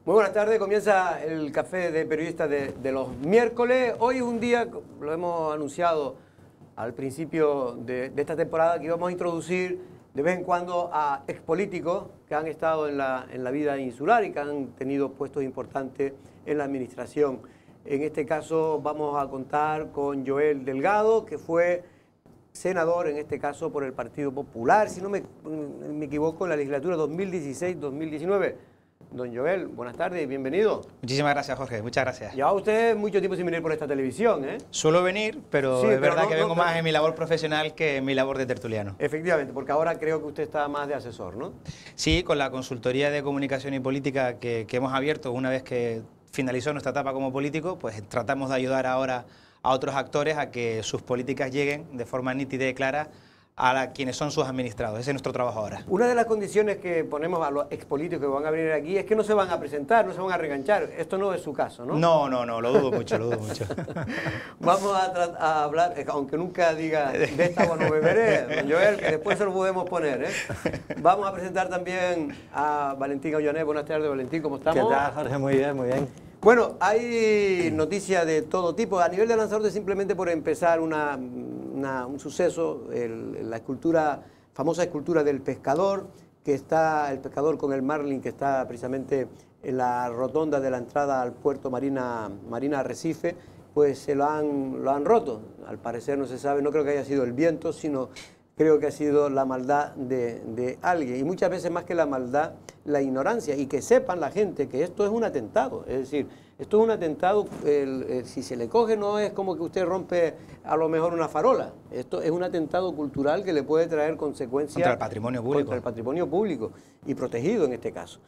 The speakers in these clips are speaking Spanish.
Muy buenas tardes, comienza el café de periodistas de los miércoles. Hoy es un día, lo hemos anunciado al principio de esta temporada, que íbamos a introducir de vez en cuando a expolíticos que han estado en la vida insular y que han tenido puestos importantes en la administración. En este caso vamos a contar con Joel Delgado, que fue senador, en este caso por el Partido Popular, si no me equivoco, en la legislatura 2016-2019. Don Joel, buenas tardes y bienvenido. Muchísimas gracias, Jorge, muchas gracias. Lleva usted mucho tiempo sin venir por esta televisión, ¿eh? Suelo venir, pero sí, es verdad no, que vengo más en mi labor profesional que en mi labor de tertuliano. Efectivamente, porque ahora creo que usted está más de asesor, ¿no? Sí, con la consultoría de comunicación y política que hemos abierto una vez que finalizó nuestra etapa como político, pues tratamos de ayudar ahora a otros actores a que sus políticas lleguen de forma nítida y clara a quienes son sus administrados. Ese es nuestro trabajo ahora. Una de las condiciones que ponemos a los expolíticos que van a venir aquí es que no se van a presentar, no se van a reganchar. Esto no es su caso, ¿no? No, lo dudo mucho, lo dudo mucho. Vamos a hablar, aunque nunca diga de esta agua no beberé, don Joel, que después se lo podemos poner, ¿eh? Vamos a presentar también a Valentín Ollonet. Buenas tardes, Valentín, ¿cómo estamos? ¿Qué tal, Jorge? Muy bien, muy bien. Bueno, hay noticias de todo tipo. A nivel de Lanzarote, simplemente por empezar un suceso, la escultura, famosa escultura del pescador, que está, el pescador con el marlin, que está precisamente en la rotonda de la entrada al puerto Marina Arrecife, pues se lo han roto. Al parecer no se sabe, no creo que haya sido el viento, sino creo que ha sido la maldad de alguien. Y muchas veces más que la maldad, la ignorancia. Y que sepan la gente que esto es un atentado. Es decir, esto es un atentado, si se le coge no es como que usted rompe a lo mejor una farola. Esto es un atentado cultural que le puede traer consecuencias... Contra el patrimonio público. Contra el patrimonio público, y protegido en este caso.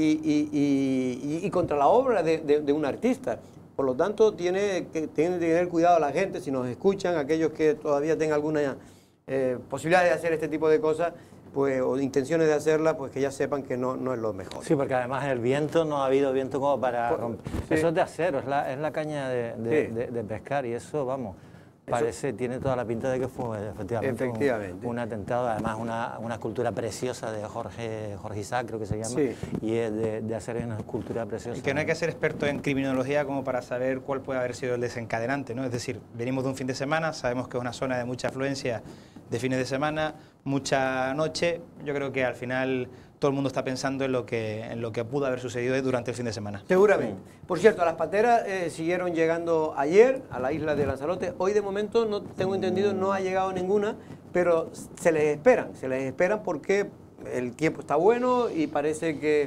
Y contra la obra de un artista. Por lo tanto, tiene que tener cuidado la gente, si nos escuchan, aquellos que todavía tengan alguna... posibilidades de hacer este tipo de cosas, pues, o intenciones de hacerla, pues que ya sepan que no es lo mejor. Sí, porque además el viento, no ha habido viento como para romper. Sí. Eso es de acero, es la caña de pescar, y eso, vamos, parece, tiene toda la pinta de que fue efectivamente un atentado. Además una escultura preciosa de Jorge Isaac, creo que se llama, sí. Y es de hacer una escultura preciosa. Y que no hay que ser experto en criminología como para saber cuál puede haber sido el desencadenante, ¿no? Es decir, venimos de un fin de semana, sabemos que es una zona de mucha afluencia de fines de semana, mucha noche. Yo creo que al final todo el mundo está pensando en lo que pudo haber sucedido durante el fin de semana. Seguramente. Por cierto, las pateras siguieron llegando ayer a la isla de Lanzarote. Hoy de momento, no tengo entendido, no ha llegado ninguna, pero se les esperan porque el tiempo está bueno y parece que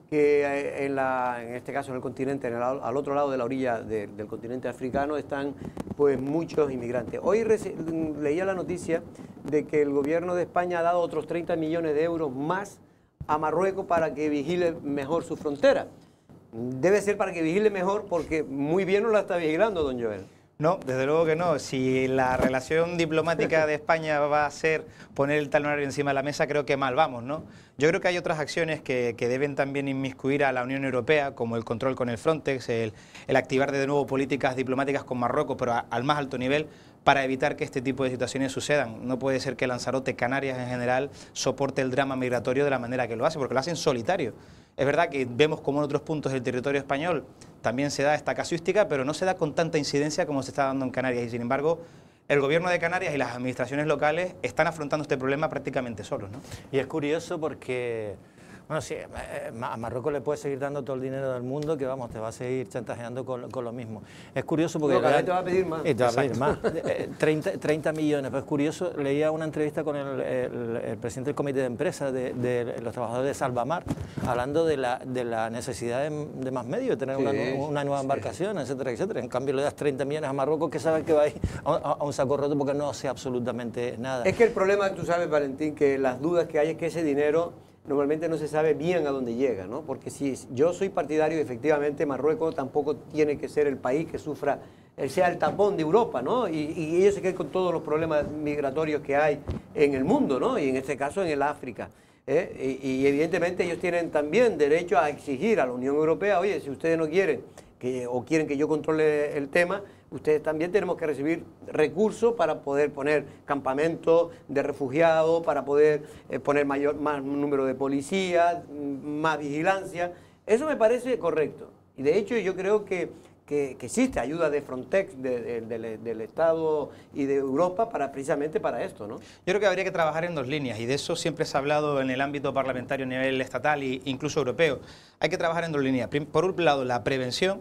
en este caso en el continente, al otro lado de la orilla del continente africano, están pues muchos inmigrantes. Hoy leía la noticia de que el gobierno de España ha dado otros 30 millones de euros más a Marruecos para que vigile mejor su frontera. Debe ser para que vigile mejor, porque muy bien no la está vigilando, don Joel. No, desde luego que no. Si la relación diplomática de España va a ser poner el talonario encima de la mesa, creo que mal vamos, ¿no? Yo creo que hay otras acciones que deben también inmiscuir a la Unión Europea, como el control con el Frontex, el activar de nuevo políticas diplomáticas con Marruecos, pero al más alto nivel, para evitar que este tipo de situaciones sucedan. No puede ser que Lanzarote, Canarias en general, soporte el drama migratorio de la manera que lo hace, porque lo hace en solitario. Es verdad que vemos como en otros puntos del territorio español también se da esta casuística, pero no se da con tanta incidencia como se está dando en Canarias. Y sin embargo, el gobierno de Canarias y las administraciones locales están afrontando este problema prácticamente solos, ¿no? Y es curioso porque... Bueno, sí, a Marruecos le puedes seguir dando todo el dinero del mundo, que vamos, te va a seguir chantajeando con lo mismo. Es curioso porque... No, cada vez te va a pedir más. Y te va a pedir más. 30 millones. Pero es curioso, leía una entrevista con el presidente del comité de empresa de los trabajadores de Salvamar, hablando de la necesidad de más medios, de tener una nueva embarcación, etcétera, etcétera. En cambio le das 30 millones a Marruecos, que sabe que va a ir a un saco roto porque no hace absolutamente nada. Es que el problema, tú sabes, Valentín, que las dudas que hay es que ese dinero normalmente no se sabe bien a dónde llega, ¿no? Porque si yo soy partidario, efectivamente, Marruecos tampoco tiene que ser el país que sufra, sea el tapón de Europa, ¿no? Y ellos se quedan con todos los problemas migratorios que hay en el mundo, ¿no? Y en este caso en el África. Y evidentemente ellos tienen también derecho a exigir a la Unión Europea, oye, si ustedes no quieren o quieren que yo controle el tema, ustedes también tenemos que recibir recursos para poder poner campamentos de refugiados, para poder poner más número de policías, más vigilancia. Eso me parece correcto. Y de hecho yo creo que existe ayuda de Frontex, del Estado y de Europa precisamente para esto, ¿no? Yo creo que habría que trabajar en dos líneas, y de eso siempre se ha hablado en el ámbito parlamentario a nivel estatal e incluso europeo. Hay que trabajar en dos líneas. Por un lado, la prevención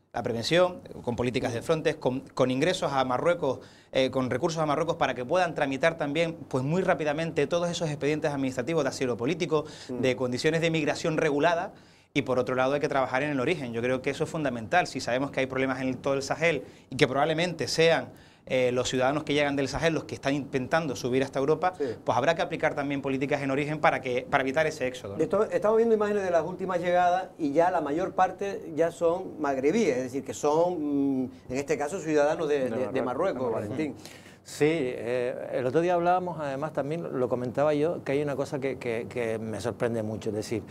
con políticas de Frontex, con ingresos a Marruecos, con recursos a Marruecos para que puedan tramitar también pues muy rápidamente todos esos expedientes administrativos de asilo político, de condiciones de migración regulada. Y por otro lado hay que trabajar en el origen. Yo creo que eso es fundamental. Si sabemos que hay problemas en todo el Sahel y que probablemente sean los ciudadanos que llegan del Sahel los que están intentando subir hasta Europa, sí, pues habrá que aplicar también políticas en origen para evitar ese éxodo, ¿no? Estamos viendo imágenes de las últimas llegadas y ya la mayor parte ya son magrebíes, es decir, que son, en este caso, ciudadanos de Marruecos, Valentín. Sí, el otro día hablábamos, además también lo comentaba yo, que hay una cosa que me sorprende mucho, es decir,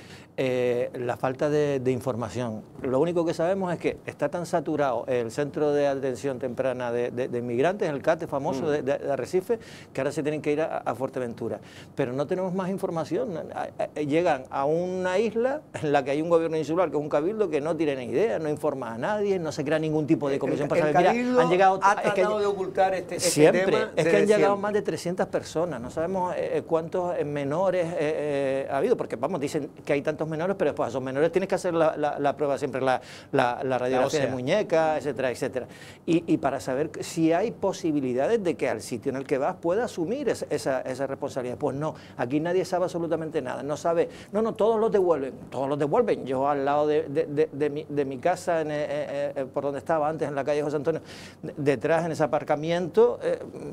la falta de información. Lo único que sabemos es que está tan saturado el centro de atención temprana de inmigrantes, el CATE famoso de Arrecife, que ahora se tienen que ir a Fuerteventura. Pero no tenemos más información. Llegan a una isla en la que hay un gobierno insular, que es un cabildo, que no tiene ni idea, no informa a nadie, no se crea ningún tipo de comisión para saber. Mira, han llegado, ha tratado de ocultar este tema. Es que han llegado más de 300 personas, no sabemos cuántos menores ha habido, porque vamos, dicen que hay tantos menores, pero después a esos menores tienes que hacer la prueba siempre, la radiografía de muñeca, etcétera, etcétera. Y para saber si hay posibilidades de que al sitio en el que vas pueda asumir esa responsabilidad. Pues no, aquí nadie sabe absolutamente nada, no sabe, todos los devuelven. Yo al lado de mi casa, por donde estaba antes, en la calle José Antonio, detrás en ese aparcamiento,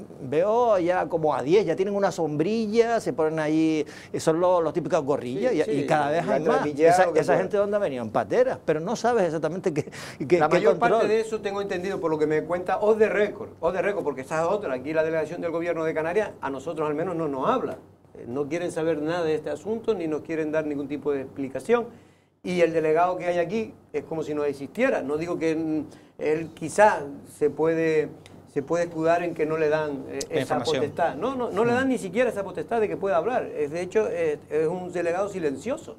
veo ya como a 10, ya tienen una sombrilla, se ponen ahí, son los típicos gorrillas, y cada vez hay más. Esa gente, ¿dónde ha venido? En pateras, pero no sabes exactamente qué La mayor parte de eso tengo entendido por lo que me cuenta off the record, porque esa es otra. Aquí la delegación del gobierno de Canarias, a nosotros al menos no nos habla. No quieren saber nada de este asunto, ni nos quieren dar ningún tipo de explicación. Y el delegado que hay aquí es como si no existiera. No digo que él quizás se puede escudar en que no le dan esa potestad. No le dan ni siquiera esa potestad de que pueda hablar. De hecho, es un delegado silencioso,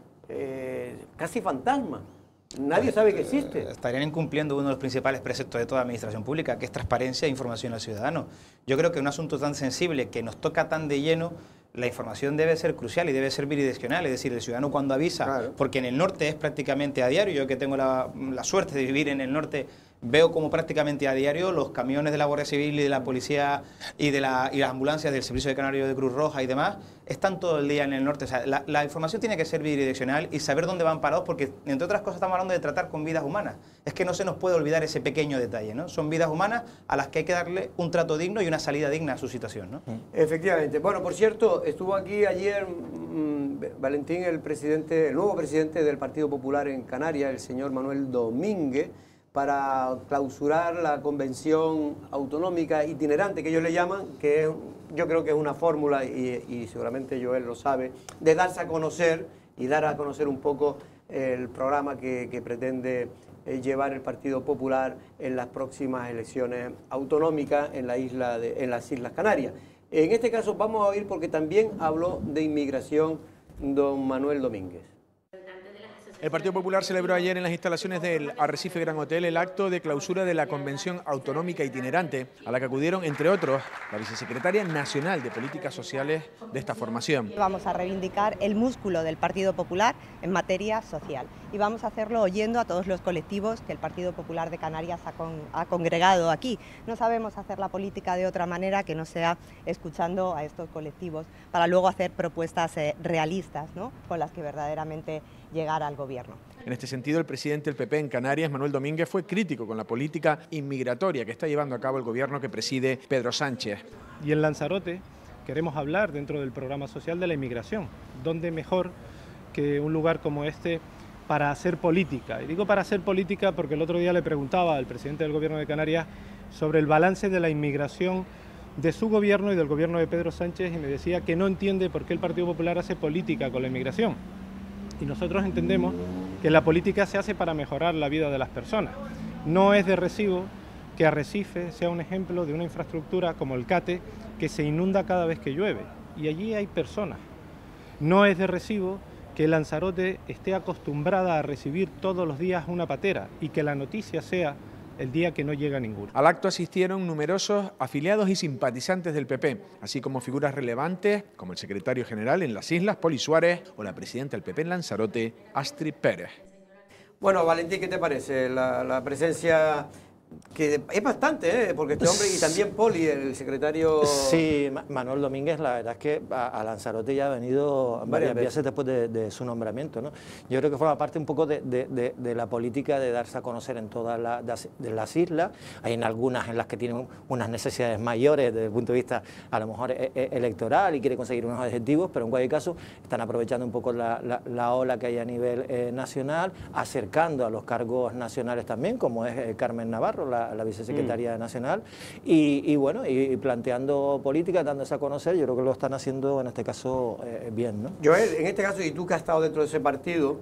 casi fantasma. Nadie sabe que existe. Estarían incumpliendo uno de los principales preceptos de toda administración pública, que es transparencia e información al ciudadano. Yo creo que un asunto tan sensible que nos toca tan de lleno, la información debe ser crucial y debe ser bidireccional, es decir, el ciudadano cuando avisa, claro, porque en el norte es prácticamente a diario, yo que tengo la suerte de vivir en el norte, veo como prácticamente a diario los camiones de la Guardia Civil y de la Policía y las ambulancias del Servicio de Canario de Cruz Roja y demás, están todo el día en el norte. O sea, la información tiene que ser bidireccional y saber dónde van parados, porque entre otras cosas estamos hablando de tratar con vidas humanas. Es que no se nos puede olvidar ese pequeño detalle, ¿no? Son vidas humanas a las que hay que darle un trato digno y una salida digna a su situación, ¿no? Efectivamente. Bueno, por cierto, estuvo aquí ayer Valentín, el nuevo presidente del Partido Popular en Canarias, el señor Manuel Domínguez, para clausurar la convención autonómica itinerante, que ellos le llaman, que yo creo que es una fórmula, y seguramente Joel lo sabe, de darse a conocer y dar a conocer un poco el programa que pretende llevar el Partido Popular en las próximas elecciones autonómicas en las Islas Canarias. En este caso vamos a oír, porque también habló de inmigración don Manuel Domínguez. El Partido Popular celebró ayer en las instalaciones del Arrecife Gran Hotel el acto de clausura de la Convención Autonómica Itinerante, a la que acudieron, entre otros, la Vicesecretaria Nacional de Políticas Sociales de esta formación. Vamos a reivindicar el músculo del Partido Popular en materia social, y vamos a hacerlo oyendo a todos los colectivos que el Partido Popular de Canarias ha congregado aquí. No sabemos hacer la política de otra manera que no sea escuchando a estos colectivos para luego hacer propuestas realistas, ¿no?, con las que verdaderamente llegar al gobierno. En este sentido, el presidente del PP en Canarias, Manuel Domínguez, fue crítico con la política inmigratoria que está llevando a cabo el gobierno que preside Pedro Sánchez. Y en Lanzarote queremos hablar dentro del programa social de la inmigración. ¿Dónde mejor que un lugar como este para hacer política? Y digo para hacer política porque el otro día le preguntaba al presidente del gobierno de Canarias sobre el balance de la inmigración de su gobierno y del gobierno de Pedro Sánchez, y me decía que no entiende por qué el Partido Popular hace política con la inmigración. Y nosotros entendemos que la política se hace para mejorar la vida de las personas. No es de recibo que Arrecife sea un ejemplo de una infraestructura como el CATE, que se inunda cada vez que llueve, y allí hay personas. No es de recibo que Lanzarote esté acostumbrada a recibir todos los días una patera y que la noticia sea el día que no llega ninguno. Al acto asistieron numerosos afiliados y simpatizantes del PP, así como figuras relevantes como el secretario general en las Islas, Poli Suárez, o la presidenta del PP en Lanzarote, Astrid Pérez. Bueno, Valentín, ¿qué te parece la presencia? Que es bastante, porque este hombre, y también Poli, el secretario... Sí, Manuel Domínguez, la verdad es que a Lanzarote ya ha venido varias veces después de su nombramiento, ¿no? Yo creo que forma parte un poco de la política de darse a conocer en todas las islas. Hay en algunas en las que tienen unas necesidades mayores desde el punto de vista, a lo mejor, electoral y quiere conseguir unos objetivos, pero en cualquier caso están aprovechando un poco la ola que hay a nivel nacional, acercando a los cargos nacionales también, como es Carmen Navarro, la vicesecretaria nacional, y bueno, y planteando políticas, dándose a conocer. Yo creo que lo están haciendo en este caso bien, ¿no? Joel, en este caso, y tú que has estado dentro de ese partido,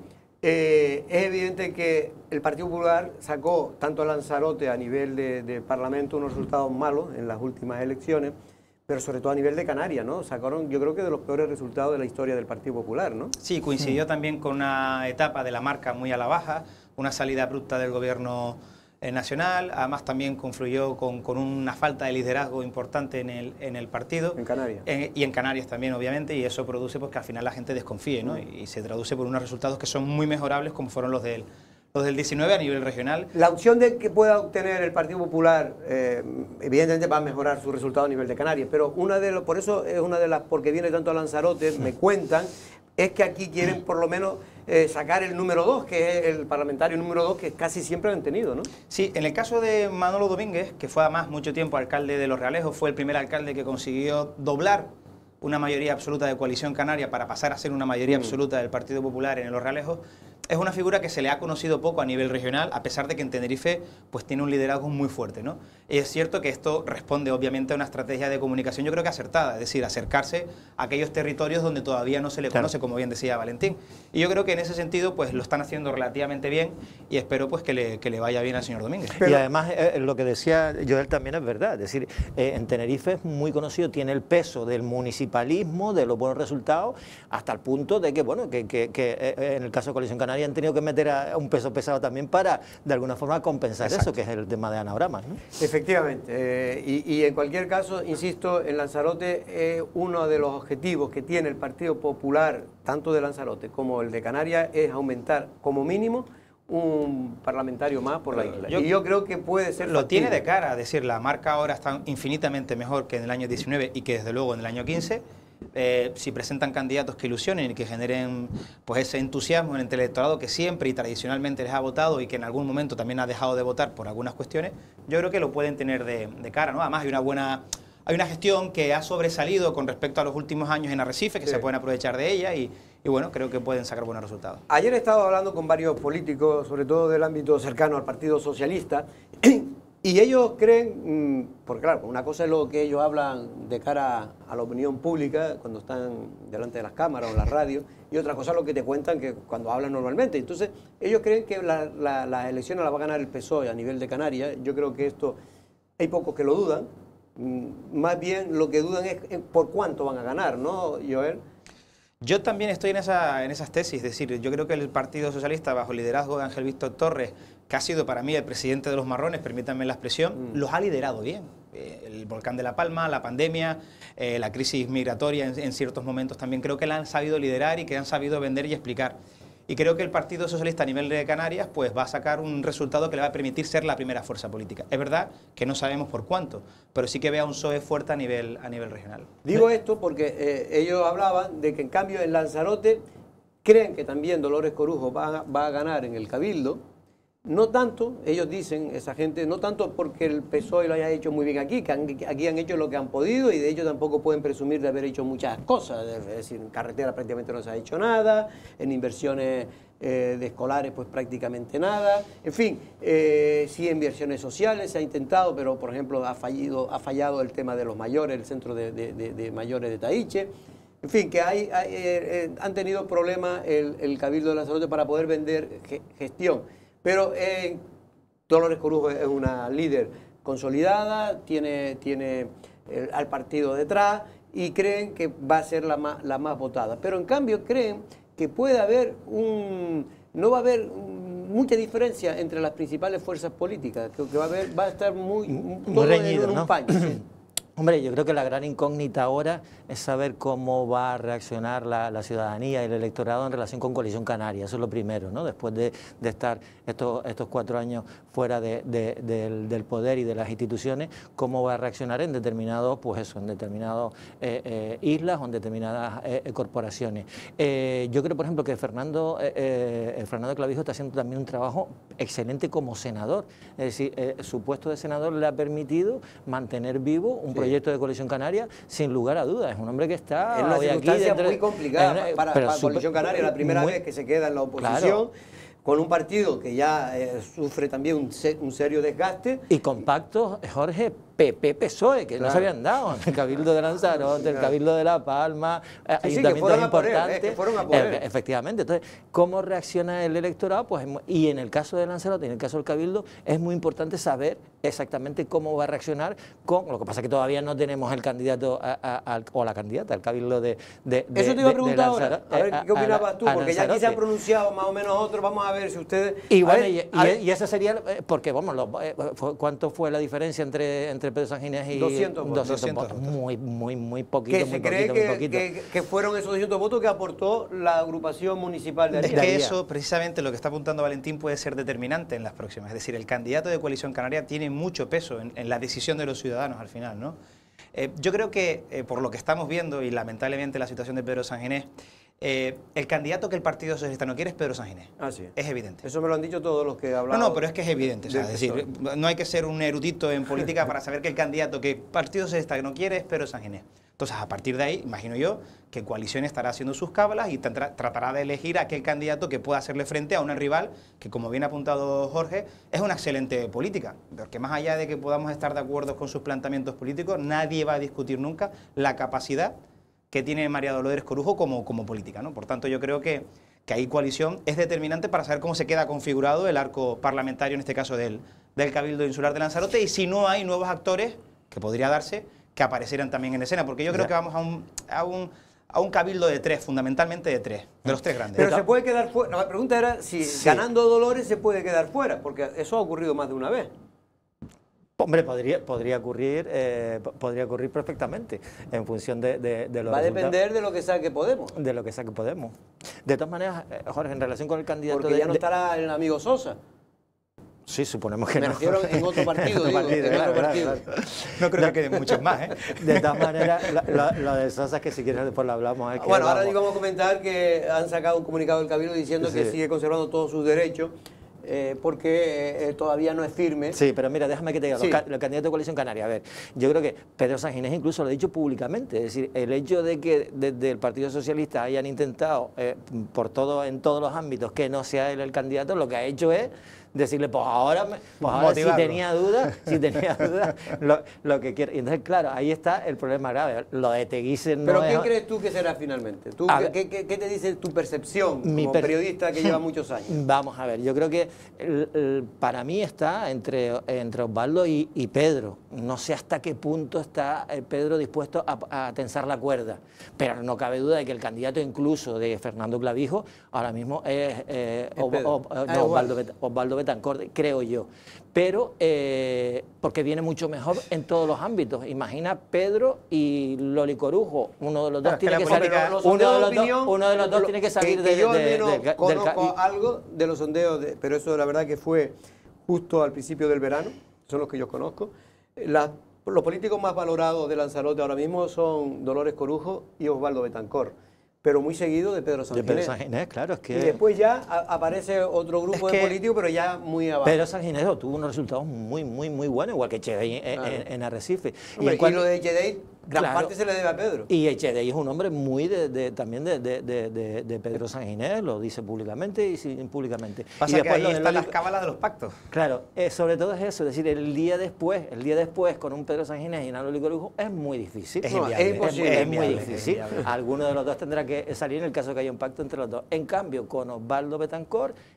es evidente que el Partido Popular sacó tanto a Lanzarote a nivel de Parlamento unos resultados malos en las últimas elecciones, pero sobre todo a nivel de Canarias, ¿no? Sacaron, yo creo que de los peores resultados de la historia del Partido Popular, ¿no? Sí, coincidió también con una etapa de la marca muy a la baja, una salida abrupta del gobierno nacional, además también confluyó con una falta de liderazgo importante en el partido. En Canarias. Y en Canarias también, obviamente, y eso produce pues, que al final la gente desconfíe, ¿no? Y se traduce por unos resultados que son muy mejorables, como fueron los del 19 a nivel regional. La opción de que pueda obtener el Partido Popular, evidentemente va a mejorar su resultado a nivel de Canarias, pero por eso es una de las, porque viene tanto a Lanzarote, me cuentan, es que aquí quieren por lo menos sacar el número 2, que es el parlamentario número 2 que casi siempre han tenido, ¿no? Sí, en el caso de Manolo Domínguez, que fue además mucho tiempo alcalde de Los Realejos, fue el primer alcalde que consiguió doblar una mayoría absoluta de Coalición Canaria para pasar a ser una mayoría absoluta del Partido Popular en Los Realejos. Es una figura que se le ha conocido poco a nivel regional, a pesar de que en Tenerife pues, tiene un liderazgo muy fuerte, ¿no? Y es cierto que esto responde obviamente a una estrategia de comunicación, yo creo que acertada, es decir, acercarse a aquellos territorios donde todavía no se le conoce, como bien decía Valentín. Y yo creo que en ese sentido pues lo están haciendo relativamente bien y espero pues que le vaya bien al señor Domínguez. Y además lo que decía Joel también es verdad, es decir, en Tenerife es muy conocido, tiene el peso del municipalismo, de los buenos resultados, hasta el punto de que, bueno, que en el caso de Coalición Canaria han tenido que meter a un peso pesado también para, de alguna forma, compensar eso, que es el tema de Ana Bramas, ¿no? Efectivamente, y en cualquier caso, insisto, en Lanzarote uno de los objetivos que tiene el Partido Popular, tanto de Lanzarote como el de Canarias, es aumentar como mínimo un parlamentario más por la isla. Y yo creo que puede ser lo factible. tiene de cara, es decir, la marca ahora está infinitamente mejor que en el año 19 y que desde luego en el año 15. Si presentan candidatos que ilusionen y que generen pues ese entusiasmo en el electorado que siempre y tradicionalmente les ha votado y que en algún momento también ha dejado de votar por algunas cuestiones, yo creo que lo pueden tener de cara, ¿no? Además hay una gestión que ha sobresalido con respecto a los últimos años en Arrecife, que se pueden aprovechar de ella y bueno, creo que pueden sacar buenos resultados. Ayer he estado hablando con varios políticos, sobre todo del ámbito cercano al Partido Socialista, y ellos creen, porque claro, una cosa es lo que ellos hablan de cara a la opinión pública cuando están delante de las cámaras o en la radio, y otra cosa es lo que te cuentan que cuando hablan normalmente. Entonces, ellos creen que las elecciones las va a ganar el PSOE a nivel de Canarias. Yo creo que esto, hay pocos que lo dudan, más bien lo que dudan es por cuánto van a ganar, ¿no, Joel? Yo también estoy en esas tesis, es decir, yo creo que el Partido Socialista, bajo el liderazgo de Ángel Víctor Torres, que ha sido para mí el presidente de los marrones, permítanme la expresión, los ha liderado bien. El volcán de La Palma, la pandemia, la crisis migratoria en ciertos momentos también creo que la han sabido liderar y que han sabido vender y explicar. Y creo que el Partido Socialista a nivel de Canarias pues va a sacar un resultado que le va a permitir ser la primera fuerza política. Es verdad que no sabemos por cuánto, pero sí que vea un PSOE fuerte a nivel regional. Digo esto porque ellos hablaban de que en cambio en Lanzarote creen que también Dolores Corujo va a ganar en el Cabildo. No tanto, ellos dicen, esa gente, no tanto porque el PSOE lo haya hecho muy bien aquí, que aquí han hecho lo que han podido y de hecho tampoco pueden presumir de haber hecho muchas cosas, es decir, en carretera prácticamente no se ha hecho nada, en inversiones de escolares pues prácticamente nada, en fin, sí en inversiones sociales se ha intentado, pero por ejemplo ha fallado el tema de los mayores, el centro de mayores de Taíche. En fin, que han tenido problemas el Cabildo de Lanzarote para poder vender gestión. Pero Dolores Corujo es una líder consolidada, tiene al partido detrás y creen que va a ser la más votada. Pero en cambio creen que puede haber no va a haber mucha diferencia entre las principales fuerzas políticas, que va a estar muy todo reñido, en un ¿no? paño. ¿Sí? Hombre, yo creo que la gran incógnita ahora es saber cómo va a reaccionar la ciudadanía y el electorado en relación con Coalición Canaria. Eso es lo primero, ¿no? Después de estar estos 4 años fuera del poder y de las instituciones, cómo va a reaccionar en determinados, pues eso, en determinadas islas o en determinadas corporaciones. Yo creo, por ejemplo, que Fernando Clavijo está haciendo también un trabajo excelente como senador. Es decir, su puesto de senador le ha permitido mantener vivo un proyecto de Coalición Canaria sin lugar a dudas. Es un hombre que está en una hoy aquí circunstancia dentro, muy complicada para Coalición Canaria, la primera vez que se queda en la oposición. Claro. Con un partido que ya sufre también un serio desgaste. Y con pactos, Jorge, PP-PSOE, que no se habían dado, el Cabildo de Lanzarote, el Cabildo de La Palma, ayuntamientos importantes. Que fueron a poner. Efectivamente. Entonces, ¿cómo reacciona el electorado? Pues, y en el caso de Lanzarote, en el caso del Cabildo, es muy importante saber exactamente cómo va a reaccionar con... Lo que pasa es que todavía no tenemos el candidato o la candidata al Cabildo de Eso te iba a preguntar ahora. A ver, ¿qué opinabas tú? Porque ya aquí se han pronunciado más o menos otros. Vamos a ver si ustedes... Y bueno, y esa sería... Porque, vamos, ¿cuánto fue la diferencia entre Pedro Sanginés y 200 votos? Muy poquito, que muy se cree poquito. que fueron esos 200 votos que aportó la agrupación municipal de Es Aría. que eso, precisamente lo que está apuntando Valentín, puede ser determinante en las próximas. Es decir, el candidato de Coalición Canaria tiene mucho peso en la decisión de los ciudadanos al final, ¿no? Yo creo que, por lo que estamos viendo, y lamentablemente la situación de Pedro Sanginés, el candidato que el Partido Socialista no quiere es Pedro Sanginés. Sí. Es evidente. Eso me lo han dicho todos los que he hablado. No, pero es que es evidente. O sea, es decir, no hay que ser un erudito en política para saber que el candidato que el Partido Socialista no quiere es Pedro Sanginés. Entonces, a partir de ahí, imagino yo que Coalición estará haciendo sus cábalas y tratará de elegir a aquel candidato que pueda hacerle frente a una rival que, como bien ha apuntado Jorge, es una excelente política. Porque más allá de que podamos estar de acuerdo con sus planteamientos políticos, nadie va a discutir nunca la capacidad que tiene María Dolores Corujo como política, ¿no? Por tanto, yo creo que ahí Coalición es determinante para saber cómo se queda configurado el arco parlamentario, en este caso del Cabildo Insular de Lanzarote, y si no hay nuevos actores, que podría darse, que aparecieran también en escena, porque yo creo que vamos a un cabildo de 3, fundamentalmente de 3, de los 3 grandes. Pero se puede quedar fuera. La pregunta era si ganando Dolores se puede quedar fuera, porque eso ha ocurrido más de una vez. Hombre, podría ocurrir perfectamente en función de los Va a depender de lo que saque Podemos. De lo que saque Podemos. De todas maneras, Jorge, en relación con el candidato... Porque ya no estará el amigo Sosa. Sí, suponemos que Me no. refiero en otro partido, en otro partido. No creo que queden muchos más, ¿eh? De todas maneras, lo de Sosa, que si quieres después lo hablamos. Bueno, ahora íbamos a comentar que han sacado un comunicado del Cabildo diciendo que sigue conservando todos sus derechos, porque todavía no es firme. Sí, pero mira, déjame que te diga, los candidatos de Coalición Canaria, a ver, yo creo que Pedro Sanginés incluso lo ha dicho públicamente, es decir, el hecho de que desde el Partido Socialista hayan intentado en todos los ámbitos que no sea él el candidato, lo que ha hecho es decirle, pues ahora si tenía dudas, lo que quiere. Y entonces, claro, ahí está el problema grave. Lo de Teguise no ¿Pero es... quién crees tú que será finalmente? ¿Qué te dice tu percepción como periodista que lleva muchos años? Vamos a ver, yo creo que para mí está entre Osvaldo y Pedro. No sé hasta qué punto está Pedro dispuesto a tensar la cuerda, pero no cabe duda de que el candidato incluso de Fernando Clavijo ahora mismo es Osvaldo Betancor, creo yo, pero porque viene mucho mejor en todos los ámbitos. Imagina Pedro y Loli Corujo, uno de los dos tiene que salir, uno de los dos tiene que salir yo al menos conozco algo de los sondeos, pero eso la verdad que fue justo al principio del verano, son los que yo conozco. Los políticos más valorados de Lanzarote ahora mismo son Dolores Corujo y Osvaldo Betancor, pero muy seguido de Pedro Sanginés. De Pedro Sanginés, claro, es que... Y después ya aparece otro grupo de políticos, pero ya muy abajo. Pedro Sanginés tuvo unos resultados muy buenos, igual que Echedey en Arrecife. Hombre, y lo de Echedey, gran parte se le debe a Pedro. Y Echedey es un hombre muy también de Pedro Sanginés, lo dice públicamente y impúblicamente. Pasa que ahí están las cábalas de los pactos. Claro, sobre todo es eso, es decir, el día después con un Pedro Sanginés y una Loli Corujo es muy difícil. Es imposible. Es muy difícil. Alguno de los dos tendrá que salir en el caso de que haya un pacto entre los dos. En cambio, con Osvaldo Betancor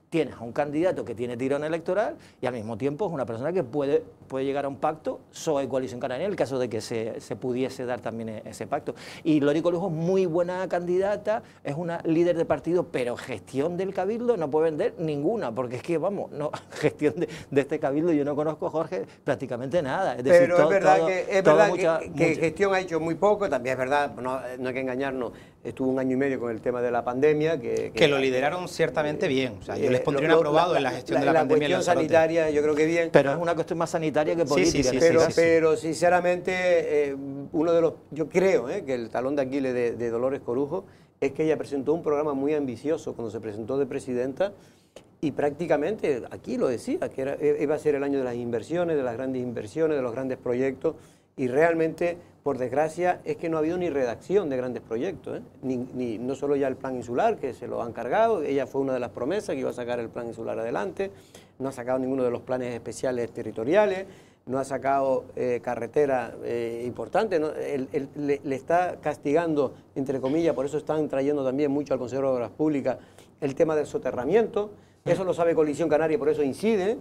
tienes a un candidato que tiene tirón electoral y al mismo tiempo es una persona que puede llegar a un pacto PSOE-Coalición Canaria en el caso de que se pudiese dar también ese pacto. Y Lori Corujo es muy buena candidata, es una líder de partido, pero gestión del Cabildo no puede vender ninguna, porque es que, vamos, no, gestión de este Cabildo yo no conozco, Jorge, prácticamente nada. Es decir, pero es verdad que gestión ha hecho muy poco, también es verdad, no hay que engañarnos, estuvo 1 año y medio con el tema de la pandemia. Que lo lideraron ciertamente bien, o sea, yo les pondría un aprobado en la gestión de la pandemia. La cuestión sanitaria yo creo que bien. Pero es una cuestión más sanitaria que política. Pero sinceramente, uno de los, yo creo que el talón de Aquiles de Dolores Corujo es que ella presentó un programa muy ambicioso cuando se presentó de presidenta y prácticamente, aquí lo decía, que iba a ser el año de las inversiones, de las grandes inversiones, de los grandes proyectos y realmente, por desgracia, es que no ha habido ni redacción de grandes proyectos, no solo ya el plan insular, que se lo han cargado, ella fue una de las promesas que iba a sacar el plan insular adelante, no ha sacado ninguno de los planes especiales territoriales, no ha sacado carretera importante, ¿no? Le está castigando, entre comillas, por eso están trayendo también mucho al Consejo de Obras Públicas el tema del soterramiento. Eso lo sabe Coalición Canaria, por eso inciden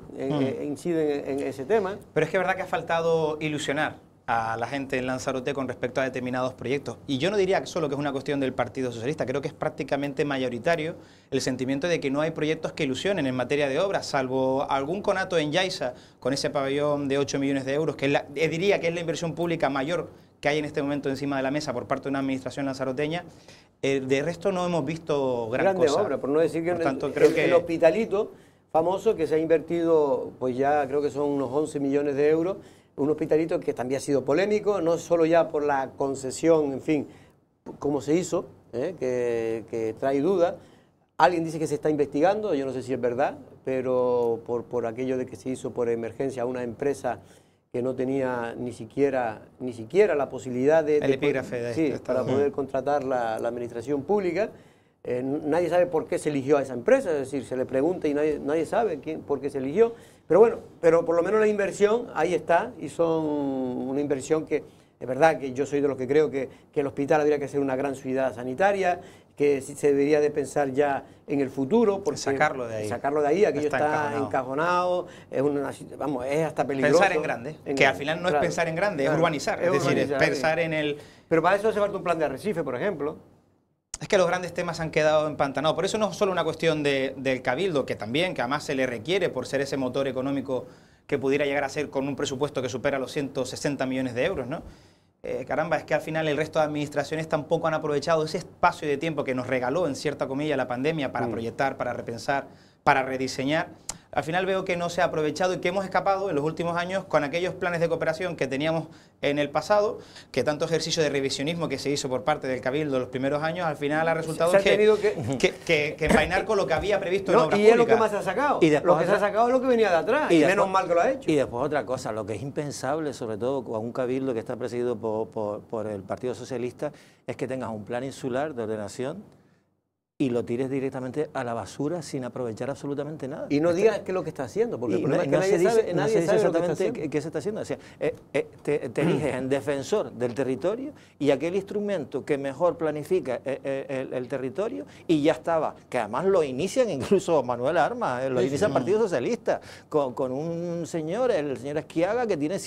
en ese tema. Pero es que es verdad que ha faltado ilusionar a la gente en Lanzarote con respecto a determinados proyectos. Y yo no diría solo que es una cuestión del Partido Socialista, creo que es prácticamente mayoritario el sentimiento de que no hay proyectos que ilusionen en materia de obras, salvo algún conato en Yaiza con ese pabellón de 8 millones de euros, que diría que es la inversión pública mayor que hay en este momento encima de la mesa por parte de una administración lanzaroteña. De resto no hemos visto grandes obras, por no decir que, tanto, creo que el hospitalito famoso que se ha invertido, pues ya creo que son unos 11 millones de euros, un hospitalito que también ha sido polémico, no solo ya por la concesión, en fin, cómo se hizo, que trae dudas. Alguien dice que se está investigando, yo no sé si es verdad, pero por aquello de que se hizo por emergencia a una empresa que no tenía ni siquiera la posibilidad de... El epígrafe de para poder contratar la administración pública. Nadie sabe por qué se eligió a esa empresa, es decir, se le pregunta y nadie sabe por qué se eligió. Pero bueno, pero por lo menos la inversión ahí está y son una inversión que es verdad que yo soy de los que creo que el hospital habría que ser una gran ciudad sanitaria, que se debería de pensar ya en el futuro. Porque sacarlo de ahí, aquello está encajonado, es hasta peligroso. Pensar en grande, que al final no es pensar en grande, es urbanizar, es decir, es pensar en el... Pero para eso hace falta un plan de arrecife, por ejemplo. Es que los grandes temas han quedado empantanados. Por eso no es solo una cuestión del Cabildo, que también, que además se le requiere por ser ese motor económico que pudiera llegar a ser con un presupuesto que supera los 160 millones de euros, ¿no? Caramba, es que al final el resto de administraciones tampoco han aprovechado ese espacio de tiempo que nos regaló, en cierta comilla, la pandemia para proyectar, para repensar, para rediseñar. Al final veo que no se ha aprovechado y que hemos escapado en los últimos años con aquellos planes de cooperación que teníamos en el pasado, que tanto ejercicio de revisionismo que se hizo por parte del Cabildo en los primeros años, al final ha resultado que envainar con lo que había previsto en obras públicas. Y es lo que más se ha sacado. Y después lo que se ha sacado es lo que venía de atrás, y menos mal que lo ha hecho. Y después otra cosa, lo que es impensable, sobre todo con un Cabildo que está presidido por el Partido Socialista, es que tengas un plan insular de ordenación y lo tires directamente a la basura sin aprovechar absolutamente nada. Y no digas qué es lo que está haciendo, porque el problema es que nadie sabe exactamente qué se está haciendo. O sea, te eriges en defensor del territorio y aquel instrumento que mejor planifica el territorio y ya estaba, que además lo inician incluso Manuel Armas, lo inicia el Partido Socialista, con un señor, el señor Esquiaga, que tiene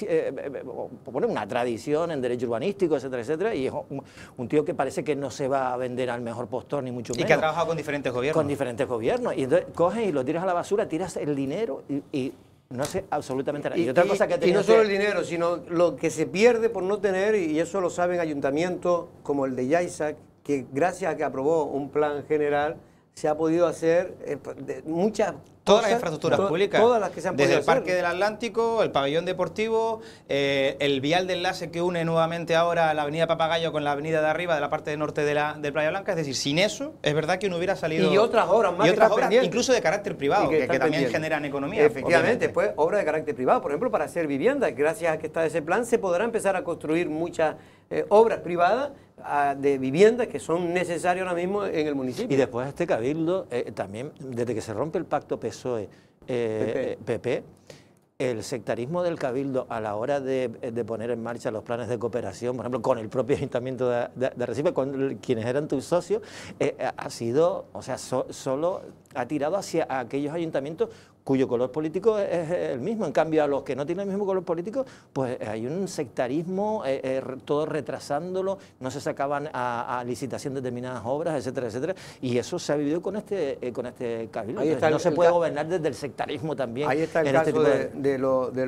una tradición en derecho urbanístico, etcétera, etcétera, y es un tío que parece que no se va a vender al mejor postor, ni mucho menos. Ha trabajado con diferentes gobiernos. Con diferentes gobiernos. Y entonces coges y lo tiras a la basura, tiras el dinero y no sé absolutamente nada. Y otra cosa que no solo el dinero, sino lo que se pierde por no tener, y eso lo saben ayuntamientos como el de Yaiza, que gracias a que aprobó un plan general, se ha podido hacer muchas todas las infraestructuras públicas, todas las que se han podido desde el Parque del Atlántico, el pabellón deportivo, el vial de enlace que une nuevamente ahora la avenida Papagayo con la avenida de arriba de la parte norte de Playa Blanca. Es decir, sin eso es verdad que no hubiera salido... Y otras obras más, incluso de carácter privado, que también generan economía. Efectivamente, pues obras de carácter privado, por ejemplo, para hacer viviendas. Gracias a que está ese plan se podrá empezar a construir muchas obras privadas de viviendas que son necesarias ahora mismo en el municipio. Y después este Cabildo, también, desde que se rompe el pacto PSOE-PP, el sectarismo del Cabildo a la hora de poner en marcha los planes de cooperación, por ejemplo, con el propio Ayuntamiento de Arrecife, con quienes eran tus socios, ha sido, o sea, solo ha tirado hacia aquellos ayuntamientos cuyo color político es el mismo. En cambio, a los que no tienen el mismo color político, pues hay un sectarismo, todo retrasándolo, no se sacaban a licitación determinadas obras, etcétera, etcétera, y eso se ha vivido con este Cabildo. No se puede gobernar desde el sectarismo también. Ahí está el caso de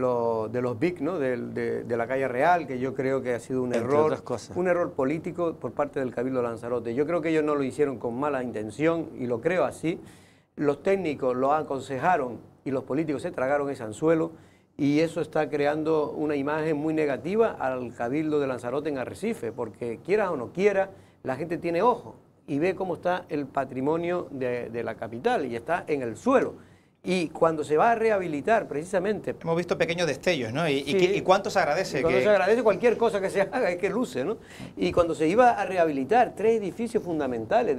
los BIC, ¿no? de la calle Real, que yo creo que ha sido un error político por parte del Cabildo Lanzarote. Yo creo que ellos no lo hicieron con mala intención, y lo creo así. Los técnicos lo aconsejaron y los políticos se tragaron ese anzuelo, y eso está creando una imagen muy negativa al Cabildo de Lanzarote en Arrecife, porque quiera o no quiera, la gente tiene ojo y ve cómo está el patrimonio de la capital, y está en el suelo. Y cuando se va a rehabilitar, precisamente... Hemos visto pequeños destellos, ¿no? Sí. ¿Y cuánto se agradece? Se agradece cualquier cosa que se haga, es que luce, ¿no? Y cuando se iba a rehabilitar 3 edificios fundamentales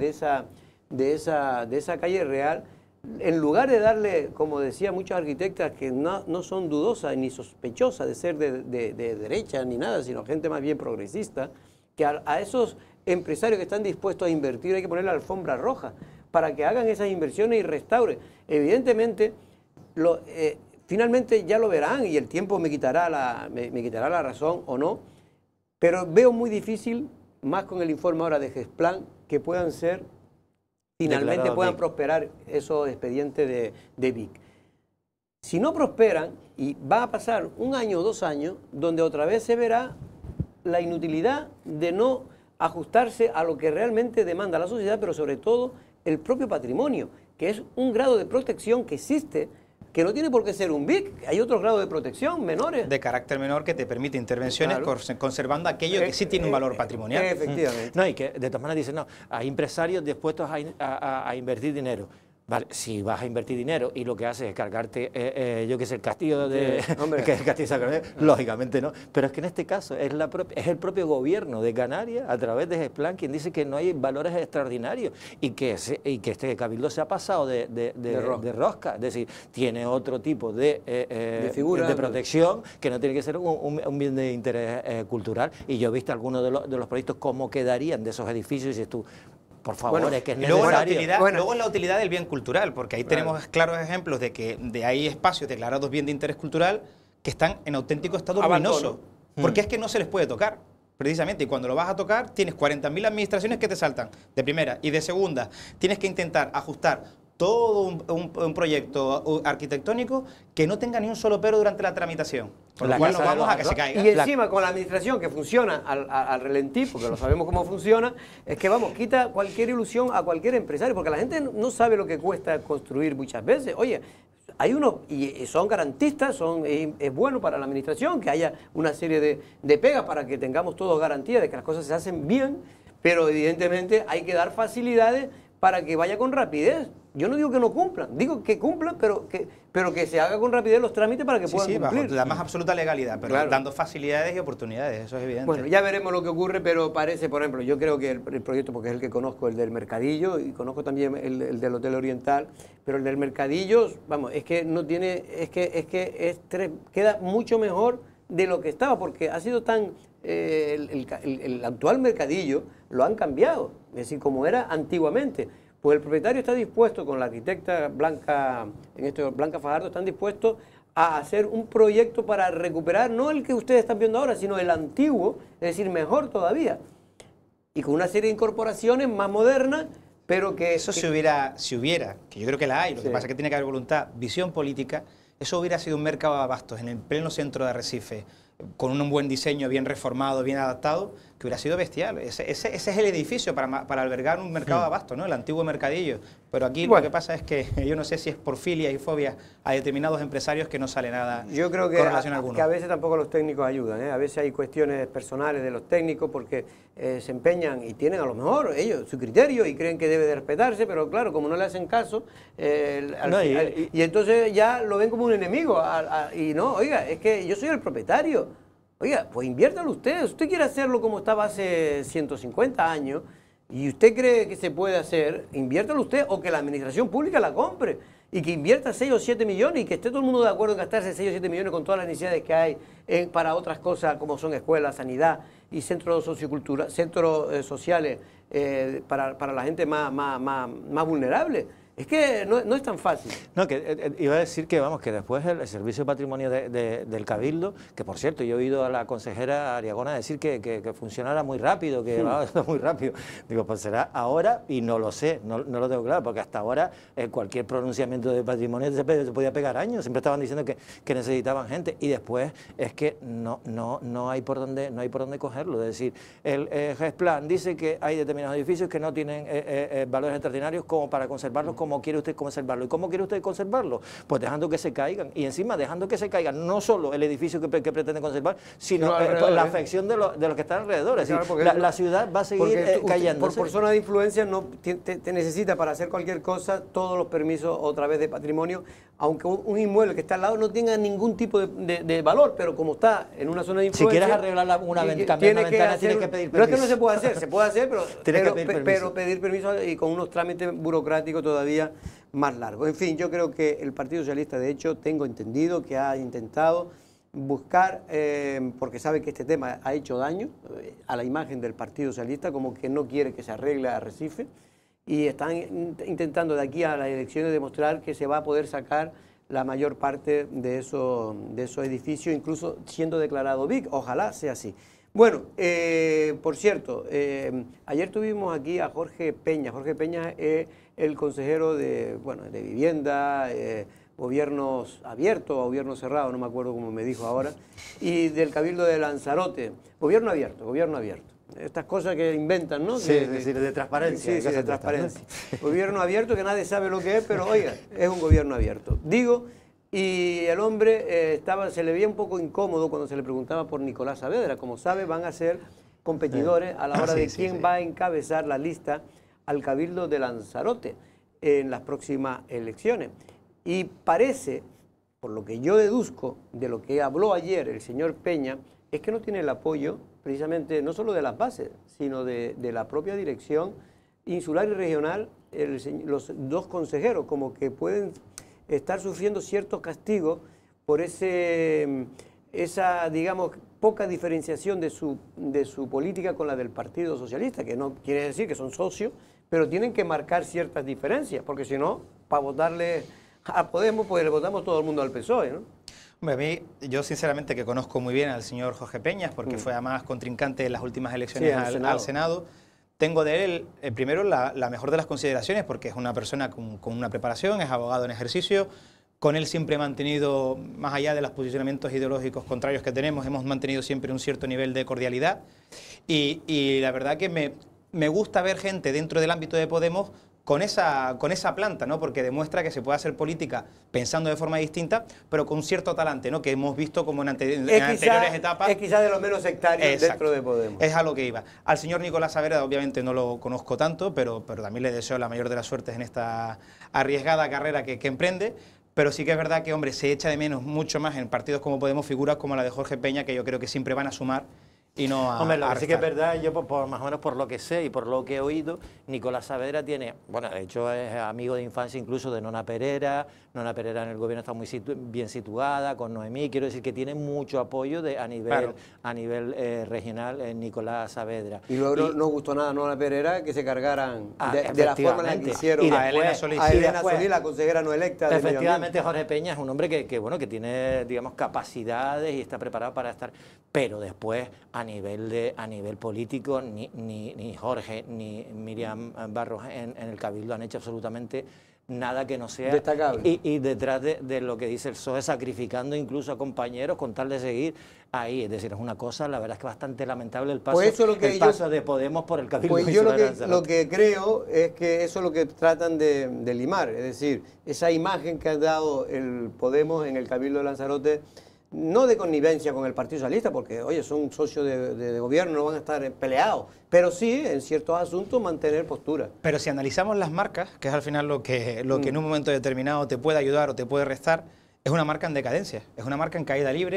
de esa calle Real, en lugar de darle, como decía muchos arquitectas, que no son dudosas ni sospechosas de ser de derecha ni nada, sino gente más bien progresista, que a esos empresarios que están dispuestos a invertir hay que poner la alfombra roja para que hagan esas inversiones y restauren. Evidentemente, finalmente ya lo verán, y el tiempo me quitará la razón o no, pero veo muy difícil, más con el informe ahora de GESPLAN, que puedan ser... finalmente puedan prosperar esos expedientes de BIC. Si no prosperan, y va a pasar 1 año o 2 años, donde otra vez se verá la inutilidad de no ajustarse a lo que realmente demanda la sociedad, pero sobre todo el propio patrimonio, que es un grado de protección que existe, que no tiene por qué ser un BIC, hay otros grados de protección menores. De carácter menor, que te permite intervenciones, claro, conservando aquello que sí tiene un valor patrimonial. Efectivamente. No, y que de todas maneras dicen, no, hay empresarios dispuestos a invertir dinero. Vale, si vas a invertir dinero y lo que haces es cargarte, yo qué sé, el castillo de... Sí, que el castillo de lógicamente no. Pero es que en este caso es el propio gobierno de Canarias, a través de GESPLAN, quien dice que no hay valores extraordinarios, y que este Cabildo se ha pasado de rosca. Es decir, tiene otro tipo de figura, de protección, que no tiene que ser un bien de interés cultural. Y yo he visto algunos de los proyectos cómo quedarían de esos edificios, y dices tú... Por favor, bueno, es que es necesario. Luego la utilidad del bien cultural, porque ahí tenemos claros ejemplos de que hay espacios declarados bien de interés cultural que están en auténtico estado ruinoso, porque es que no se les puede tocar, precisamente, y cuando lo vas a tocar tienes 40.000 administraciones que te saltan, de primera, y de segunda, tienes que intentar ajustar todo un proyecto arquitectónico que no tenga ni un solo pero durante la tramitación. Con lo cual nos vamos a que se caiga. Y encima con la administración que funciona al relentí, porque lo sabemos cómo funciona, es que vamos, quita cualquier ilusión a cualquier empresario, porque la gente no sabe lo que cuesta construir muchas veces. Oye, hay unos, y son garantistas, es bueno para la administración que haya una serie de pegas para que tengamos todos garantía de que las cosas se hacen bien, pero evidentemente hay que dar facilidades para que vaya con rapidez. Yo no digo que no cumplan, digo que cumplan, pero que se haga con rapidez los trámites para que puedan cumplir. Bajo la más absoluta legalidad, pero claro, dando facilidades y oportunidades, eso es evidente. Bueno, ya veremos lo que ocurre, pero parece, por ejemplo, yo creo que el proyecto, porque es el que conozco, el del Mercadillo, y conozco también el del Hotel Oriental, pero el del Mercadillo, vamos, es que no tiene, queda mucho mejor de lo que estaba, porque ha sido tan... el actual Mercadillo lo han cambiado, es decir, como era antiguamente. Pues el propietario está dispuesto, con la arquitecta Blanca Fajardo, están dispuestos a hacer un proyecto para recuperar, no el que ustedes están viendo ahora, sino el antiguo, es decir, mejor todavía. Y con una serie de incorporaciones más modernas, pero que... Eso si hubiera, que yo creo que la hay, lo que pasa es que tiene que haber voluntad, visión política, eso hubiera sido un mercado de abastos en el pleno centro de Arrecife, con un buen diseño, bien reformado, bien adaptado, que hubiera sido bestial. Ese es el edificio para albergar un mercado de abasto, ¿no? El antiguo Mercadillo. Pero aquí lo que pasa es que yo no sé si es por filia y fobia a determinados empresarios que no sale nada. Yo creo que a veces tampoco los técnicos ayudan, ¿eh? A veces hay cuestiones personales de los técnicos porque se empeñan y tienen a lo mejor ellos su criterio y creen que debe de respetarse, pero claro, como no le hacen caso, y entonces ya lo ven como un enemigo. Y no, oiga, es que yo soy el propietario. Oiga, pues inviértalo usted. Si usted quiere hacerlo como estaba hace 150 años y usted cree que se puede hacer, inviértalo usted o que la administración pública la compre. y que invierta 6 o 7 millones y que esté todo el mundo de acuerdo en gastarse 6 o 7 millones con todas las necesidades que hay para otras cosas como son escuelas, sanidad y centros socioculturales, centros sociales para la gente más vulnerable. Es que no es tan fácil. No, que iba a decir que, vamos, que después el Servicio de Patrimonio del Cabildo, que por cierto, yo he oído a la consejera Ariagona decir que funcionara muy rápido, que va muy rápido. Digo, pues será ahora y no lo sé, no lo tengo claro, porque hasta ahora cualquier pronunciamiento de patrimonio se podía pegar años, siempre estaban diciendo que necesitaban gente y después es que no hay por dónde cogerlo. Es decir, el GESPLAN dice que hay determinados edificios que no tienen valores extraordinarios como para conservarlos como quiere usted conservarlo. ¿Y cómo quiere usted conservarlo? Pues dejando que se caigan. Y encima dejando que se caigan no solo el edificio que pretende conservar, sino la afección de los que están alrededor. Es decir, la ciudad va a seguir cayéndose. Por zona de influencia te necesita para hacer cualquier cosa todos los permisos otra vez de patrimonio, aunque un inmueble que está al lado no tenga ningún tipo de valor, pero como está en una zona de influencia... Si quieres arreglar una ventana, tienes que pedir permiso. No es que no se puede hacer, se puede hacer, pero pedir permiso y con unos trámites burocráticos todavía más largos. En fin, yo creo que el Partido Socialista, de hecho, tengo entendido que ha intentado buscar, porque sabe que este tema ha hecho daño a la imagen del Partido Socialista, como que no quiere que se arregle Arrecife, y están intentando de aquí a las elecciones demostrar que se va a poder sacar la mayor parte de esos edificios, incluso siendo declarado BIC. Ojalá sea así. Bueno, por cierto, ayer tuvimos aquí a Jorge Peña. Jorge Peña es el consejero de vivienda, gobiernos abiertos o gobierno cerrado, no me acuerdo cómo me dijo ahora, y del Cabildo de Lanzarote. Gobierno abierto, gobierno abierto. Estas cosas que inventan, ¿no? Sí, es decir, de transparencia. Sí, de transparencia. Gobierno abierto que nadie sabe lo que es, pero oiga, es un gobierno abierto. Digo, y el hombre se le veía un poco incómodo cuando se le preguntaba por Nicolás Saavedra. Como sabe, van a ser competidores a la hora de quién va a encabezar la lista al Cabildo de Lanzarote en las próximas elecciones. Y parece, por lo que yo deduzco de lo que habló ayer el señor Peña, es que no tiene el apoyo precisamente no solo de las bases, sino de la propia dirección insular y regional, los dos consejeros, como que pueden estar sufriendo ciertos castigos por esa, digamos, poca diferenciación de su política con la del Partido Socialista, que no quiere decir que son socios, pero tienen que marcar ciertas diferencias, porque si no, para votarle a Podemos, pues le votamos todo el mundo al PSOE, ¿no? Hombre, a mí, yo sinceramente que conozco muy bien al señor Jorge Peñas, porque fue además contrincante en las últimas elecciones al Senado. Tengo de él, primero, la mejor de las consideraciones, porque es una persona con una preparación, es abogado en ejercicio. Con él siempre he mantenido, más allá de los posicionamientos ideológicos contrarios que tenemos, hemos mantenido siempre un cierto nivel de cordialidad. Y la verdad que me gusta ver gente dentro del ámbito de Podemos con esa planta, ¿no? Porque demuestra que se puede hacer política pensando de forma distinta, pero con cierto talante, ¿no? Que hemos visto como en anteriores etapas. Es quizás de los menos sectarios dentro de Podemos. Es a lo que iba. Al señor Nicolás Saavedra obviamente no lo conozco tanto, pero también le deseo la mayor de las suertes en esta arriesgada carrera que emprende. Pero sí que es verdad que, hombre, se echa de menos mucho más en partidos como Podemos figuras como la de Jorge Peña, que yo creo que siempre van a sumar y no a... Hombre, lo que sí que es verdad, yo más o menos por lo que sé y por lo que he oído, Nicolás Saavedra tiene, bueno, de hecho es amigo de infancia incluso de Nona Perera en el gobierno está muy bien situada, con Noemí, quiero decir que tiene mucho apoyo a nivel regional Nicolás Saavedra. Y luego no gustó nada a Nona Perera que se cargaran de la forma en la que hicieron a Elena Solís, la consejera no electa. Efectivamente, Jorge Peña es un hombre que tiene, digamos, capacidades y está preparado para estar, pero después a nivel político ni Jorge ni Miriam Barros en el Cabildo han hecho absolutamente nada que no sea destacable. Y detrás de lo que dice el PSOE, sacrificando incluso a compañeros con tal de seguir ahí. Es decir, es una cosa, la verdad es que bastante lamentable el paso, paso de Podemos por el Cabildo. Pues yo lo que creo es que eso es lo que tratan de limar, es decir, esa imagen que ha dado el Podemos en el Cabildo de Lanzarote, no de connivencia con el Partido Socialista, porque, oye, son socios de gobierno, no van a estar peleados, pero sí, en ciertos asuntos, mantener postura. Pero si analizamos las marcas, que es al final lo que en un momento determinado te puede ayudar o te puede restar, es una marca en decadencia, es una marca en caída libre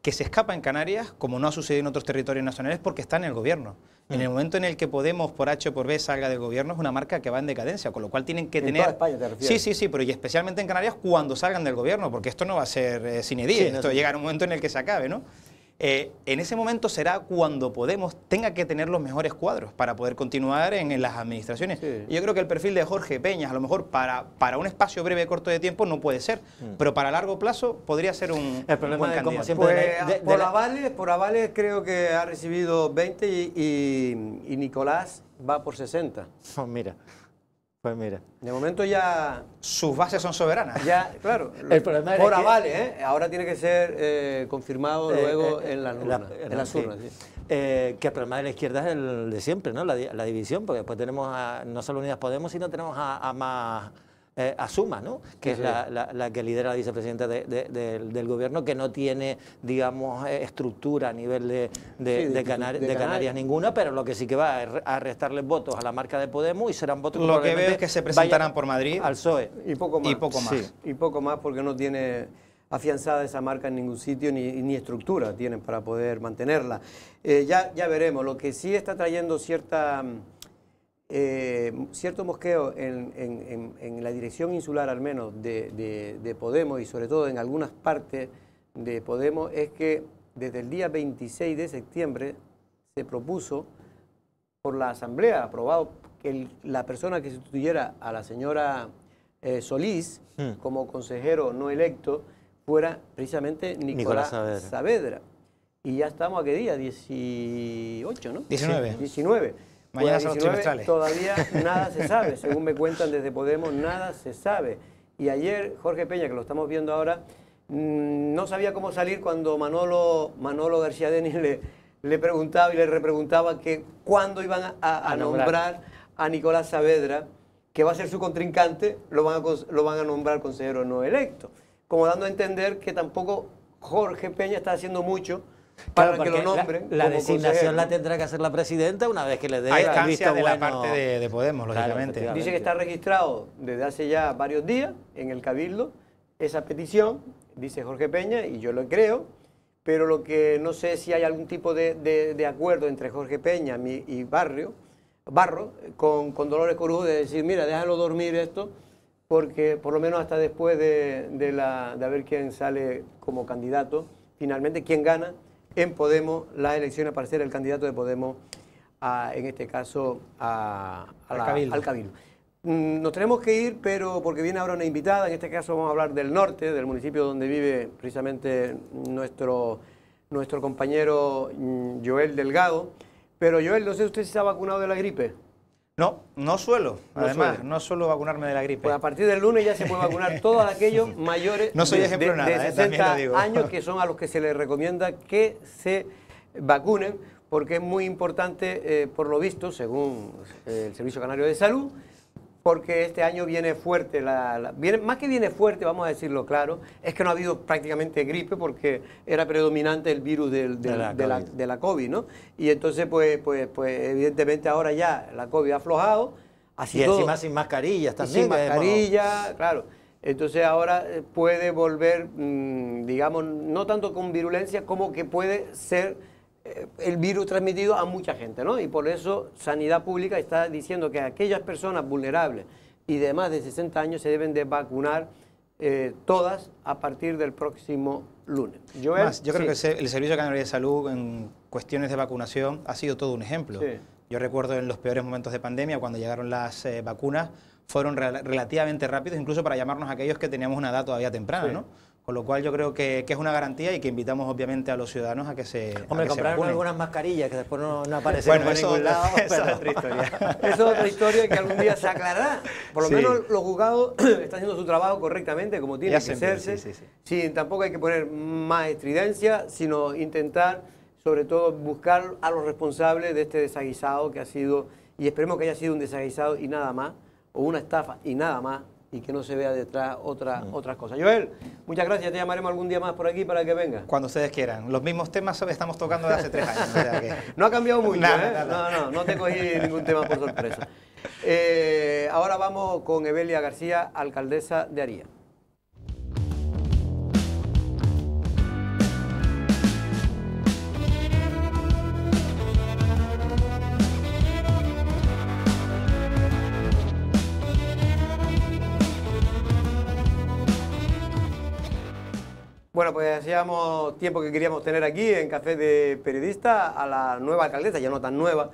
que se escapa en Canarias, como no ha sucedido en otros territorios nacionales, porque está en el gobierno. En el momento en el que Podemos, por H o por B, salga del gobierno, es una marca que va en decadencia, con lo cual tienen que tener... En toda España, ¿te refieres? Sí, pero y especialmente en Canarias cuando salgan del gobierno, porque esto no va a ser sine die, esto llega en un momento en el que se acabe, ¿no? En ese momento será cuando Podemos tenga que tener los mejores cuadros para poder continuar en las administraciones. Sí. Y yo creo que el perfil de Jorge Peñas, a lo mejor para un espacio breve, corto de tiempo, no puede ser, pero para largo plazo podría ser un buen candidato. Como siempre, por avales creo que ha recibido 20 y Nicolás va por 60. Oh, mira. Pues mira. De momento ya... Sus bases son soberanas. Ya, claro. El problema por avales, ¿eh? Ahora tiene que ser confirmado luego en las urnas. Sí. Que el problema de la izquierda es el de siempre, ¿no? La división, porque después tenemos no solo Unidas Podemos, sino tenemos a Suma, ¿no? Que es la que lidera la vicepresidenta del gobierno, que no tiene, digamos, estructura a nivel de Canarias ninguna, pero lo que sí que va a restarles votos a la marca de Podemos y serán votos lo que veo es que se presentarán por Madrid al PSOE. Y poco más. Y poco más. Sí. Y poco más porque no tiene afianzada esa marca en ningún sitio ni estructura tienen para poder mantenerla. Ya veremos. Lo que sí está trayendo cierto mosqueo en la dirección insular, al menos, de Podemos, y sobre todo en algunas partes de Podemos, es que desde el día 26 de septiembre se propuso por la Asamblea, aprobado, que la persona que sustituyera a la señora Solís como consejero no electo fuera precisamente Nicolás Saavedra. Y ya estamos a qué día, 18, ¿no? 19. 19. Mañana son los trimestrales. Todavía nada se sabe, según me cuentan desde Podemos, nada se sabe. Y ayer Jorge Peña, que lo estamos viendo ahora, no sabía cómo salir cuando Manolo García Denis le preguntaba y le repreguntaba que cuándo iban a nombrar a Nicolás Saavedra, que va a ser su contrincante, lo van a nombrar consejero no electo. Como dando a entender que tampoco Jorge Peña está haciendo mucho para que lo nombren. La designación la tendrá que hacer la presidenta una vez que le dé el visto bueno. La parte de Podemos, lógicamente. Claro, dice que está registrado desde hace ya varios días en el Cabildo esa petición, dice Jorge Peña, y yo lo creo, pero lo que no sé si hay algún tipo de acuerdo entre Jorge Peña y Barro con Dolores Corujo de decir, mira, déjalo dormir esto, porque por lo menos hasta después de ver quién sale como candidato, finalmente quién gana en Podemos las elecciones para ser el candidato de Podemos, en este caso, al Cabildo. Nos tenemos que ir, pero porque viene ahora una invitada, en este caso vamos a hablar del norte, del municipio donde vive precisamente nuestro compañero Joel Delgado. Pero Joel, no sé usted si se ha vacunado de la gripe. No suelo, no suelo vacunarme de la gripe. Pues a partir del lunes ya se puede vacunar todos aquellos mayores no soy ejemplo de, nada, de 60 años, que son a los que se les recomienda que se vacunen, porque es muy importante, por lo visto, según el Servicio Canario de Salud, porque este año viene fuerte, más que viene fuerte, vamos a decirlo claro, es que no ha habido prácticamente gripe porque era predominante el virus de la COVID, ¿no? Y entonces, pues evidentemente ahora ya la COVID ha aflojado. Así y encima sin mascarillas también. Sin mascarilla, claro. Entonces ahora puede volver, digamos, no tanto con virulencia como que puede ser el virus transmitido a mucha gente, ¿no? Y por eso Sanidad Pública está diciendo que aquellas personas vulnerables y de más de 60 años se deben de vacunar todas a partir del próximo lunes. Joel, yo creo que el Servicio Canario de Salud en cuestiones de vacunación ha sido todo un ejemplo. Sí. Yo recuerdo en los peores momentos de pandemia, cuando llegaron las vacunas, fueron relativamente rápidos, incluso para llamarnos a aquellos que teníamos una edad todavía temprana, ¿no? Con lo cual yo creo que es una garantía y que invitamos obviamente a los ciudadanos a que se Hombre, compraron algunas mascarillas que después no aparecen por ningún lado. Esa es otra historia. Eso es otra historia que algún día se aclarará. Por lo menos los juzgados están haciendo su trabajo correctamente, como tiene que hacerse. Sí, tampoco hay que poner más estridencia, sino intentar, sobre todo, buscar a los responsables de este desaguisado que ha sido, y esperemos que haya sido un desaguisado y nada más, o una estafa y nada más, y que no se vea detrás otras cosas. Joel, muchas gracias, te llamaremos algún día más por aquí para que venga. Cuando ustedes quieran. Los mismos temas estamos tocando de hace 3 años. O sea que... No ha cambiado mucho, no te cogí ningún tema por sorpresa. Ahora vamos con Evelia García, alcaldesa de Aría. Bueno, pues hacíamos tiempo que queríamos tener aquí en Café de Periodista a la nueva alcaldesa, ya no tan nueva,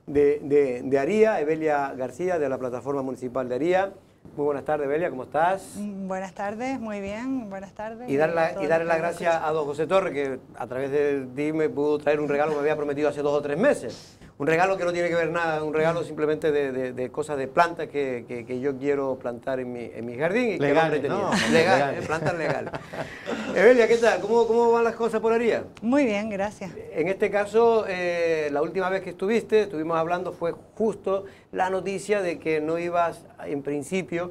de Aría, Evelia García, de la Plataforma Municipal de Aría. Muy buenas tardes, Evelia, ¿cómo estás? Buenas tardes, muy bien, buenas tardes. Y darle las gracias a don José Torres, que a través de ti me pudo traer un regalo que me había prometido hace 2 o 3 meses. Un regalo que no tiene que ver nada, un regalo simplemente de cosas de plantas que yo quiero plantar en mi jardín. Y legales, que ¿no? Legales, plantas legales. Evelia, ¿qué tal? ¿Cómo van las cosas por Aría? Muy bien, gracias. En este caso, la última vez que estuvimos hablando, fue justo la noticia de que no ibas, en principio,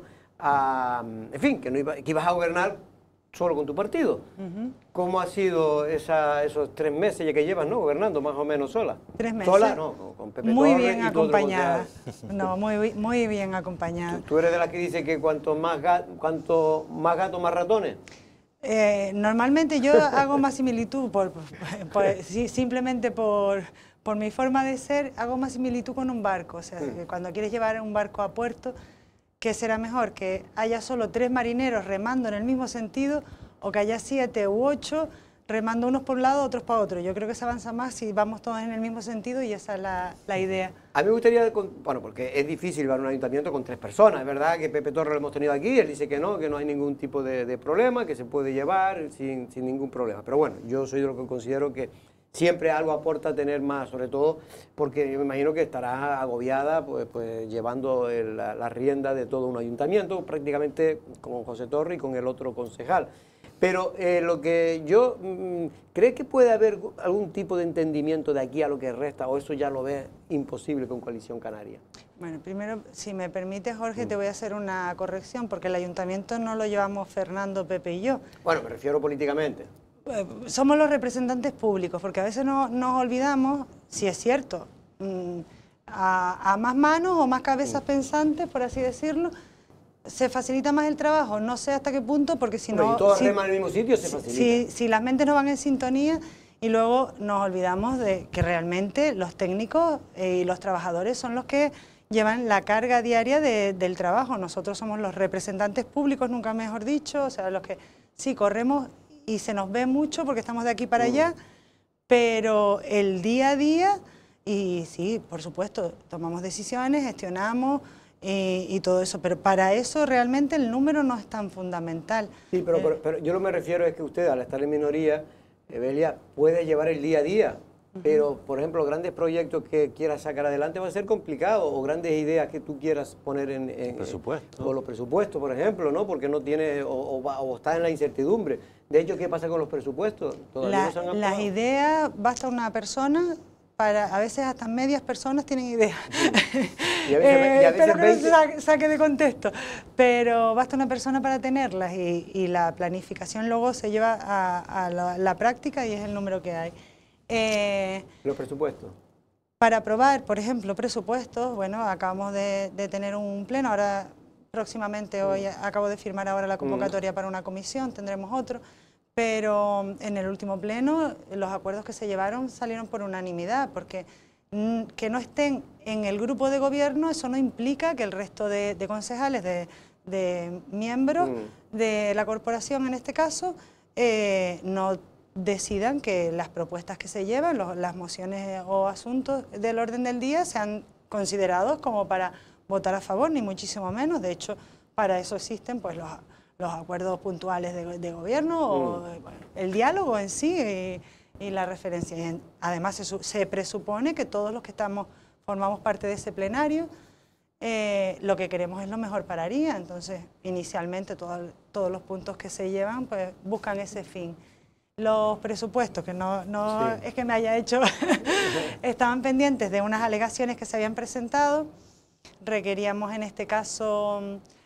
en fin, que ibas a gobernar solo con tu partido. ¿Cómo ha sido esos 3 meses ya que llevas, no, gobernando más o menos sola? 3 meses. ¿Sola? No, con Pepe muy Torres bien y tú otro acompañada. No, muy bien acompañada. ¿Tú eres de las que dice que cuanto más gato, más ratones? Normalmente yo hago más similitud, simplemente por mi forma de ser, hago más similitud con un barco. O sea, que cuando quieres llevar un barco a puerto, ¿qué será mejor? ¿Que haya solo 3 marineros remando en el mismo sentido o que haya 7 u 8 remando unos por un lado, otros para otro? Yo creo que se avanza más si vamos todos en el mismo sentido y esa es la idea. A mí me gustaría, bueno, porque es difícil llevar un ayuntamiento con 3 personas. Es verdad que Pepe Torres lo hemos tenido aquí, él dice que no hay ningún tipo de problema, que se puede llevar sin ningún problema. Pero bueno, yo soy de lo que considero que siempre algo aporta tener más, sobre todo porque yo me imagino que estará agobiada pues llevando la rienda de todo un ayuntamiento, prácticamente con José Torres y con el otro concejal. Pero lo que yo, ¿cree que puede haber algún tipo de entendimiento de aquí a lo que resta, o eso ya lo ves imposible con Coalición Canaria? Bueno, primero, si me permite, Jorge, te voy a hacer una corrección, porque el ayuntamiento no lo llevamos Fernando, Pepe y yo. Bueno, me refiero políticamente. Somos los representantes públicos, porque a veces nos olvidamos, si es cierto, a más manos o más cabezas pensantes, por así decirlo, se facilita más el trabajo. No sé hasta qué punto, porque si no... Y todas reman en el mismo sitio, se facilita. Si las mentes no van en sintonía, y luego nos olvidamos de que realmente los técnicos y los trabajadores son los que llevan la carga diaria del trabajo. Nosotros somos los representantes públicos, nunca mejor dicho, o sea, los que sí corremos y se nos ve mucho porque estamos de aquí para allá, pero el día a día, y sí, por supuesto, tomamos decisiones, gestionamos y todo eso, pero para eso realmente el número no es tan fundamental. Sí, pero yo lo que me refiero es que usted, al estar en minoría, Evelia, puede llevar el día a día, pero, por ejemplo, grandes proyectos que quieras sacar adelante va a ser complicado, o grandes ideas que tú quieras poner en presupuesto. O los presupuestos, por ejemplo, ¿no? Porque no tiene, o está en la incertidumbre. De hecho, ¿qué pasa con los presupuestos? ¿Todavía no se han aprobado? Las ideas, basta una persona, a veces hasta medias personas tienen ideas. Y a veces pero que 20... no se saque de contexto. Pero basta una persona para tenerlas y la planificación luego se lleva a la práctica y es el número que hay. ¿Los presupuestos? Para aprobar, por ejemplo, presupuestos, bueno, acabamos de tener un pleno, ahora próximamente, hoy acabo de firmar ahora la convocatoria para una comisión, tendremos otro, pero en el último pleno los acuerdos que se llevaron salieron por unanimidad, porque que no estén en el grupo de gobierno, eso no implica que el resto de concejales, de miembros de la corporación en este caso, no decidan que las propuestas que se llevan, las mociones o asuntos del orden del día sean considerados como para votar a favor, ni muchísimo menos. De hecho, para eso existen pues los acuerdos puntuales de gobierno o el diálogo en sí y la referencia. Y además se presupone que todos los que formamos parte de ese plenario lo que queremos es lo mejor para Aría. Entonces, inicialmente todos los puntos que se llevan pues buscan ese fin. Los presupuestos, que no es que me haya hecho, estaban pendientes de unas alegaciones que se habían presentado. Requeríamos en este caso,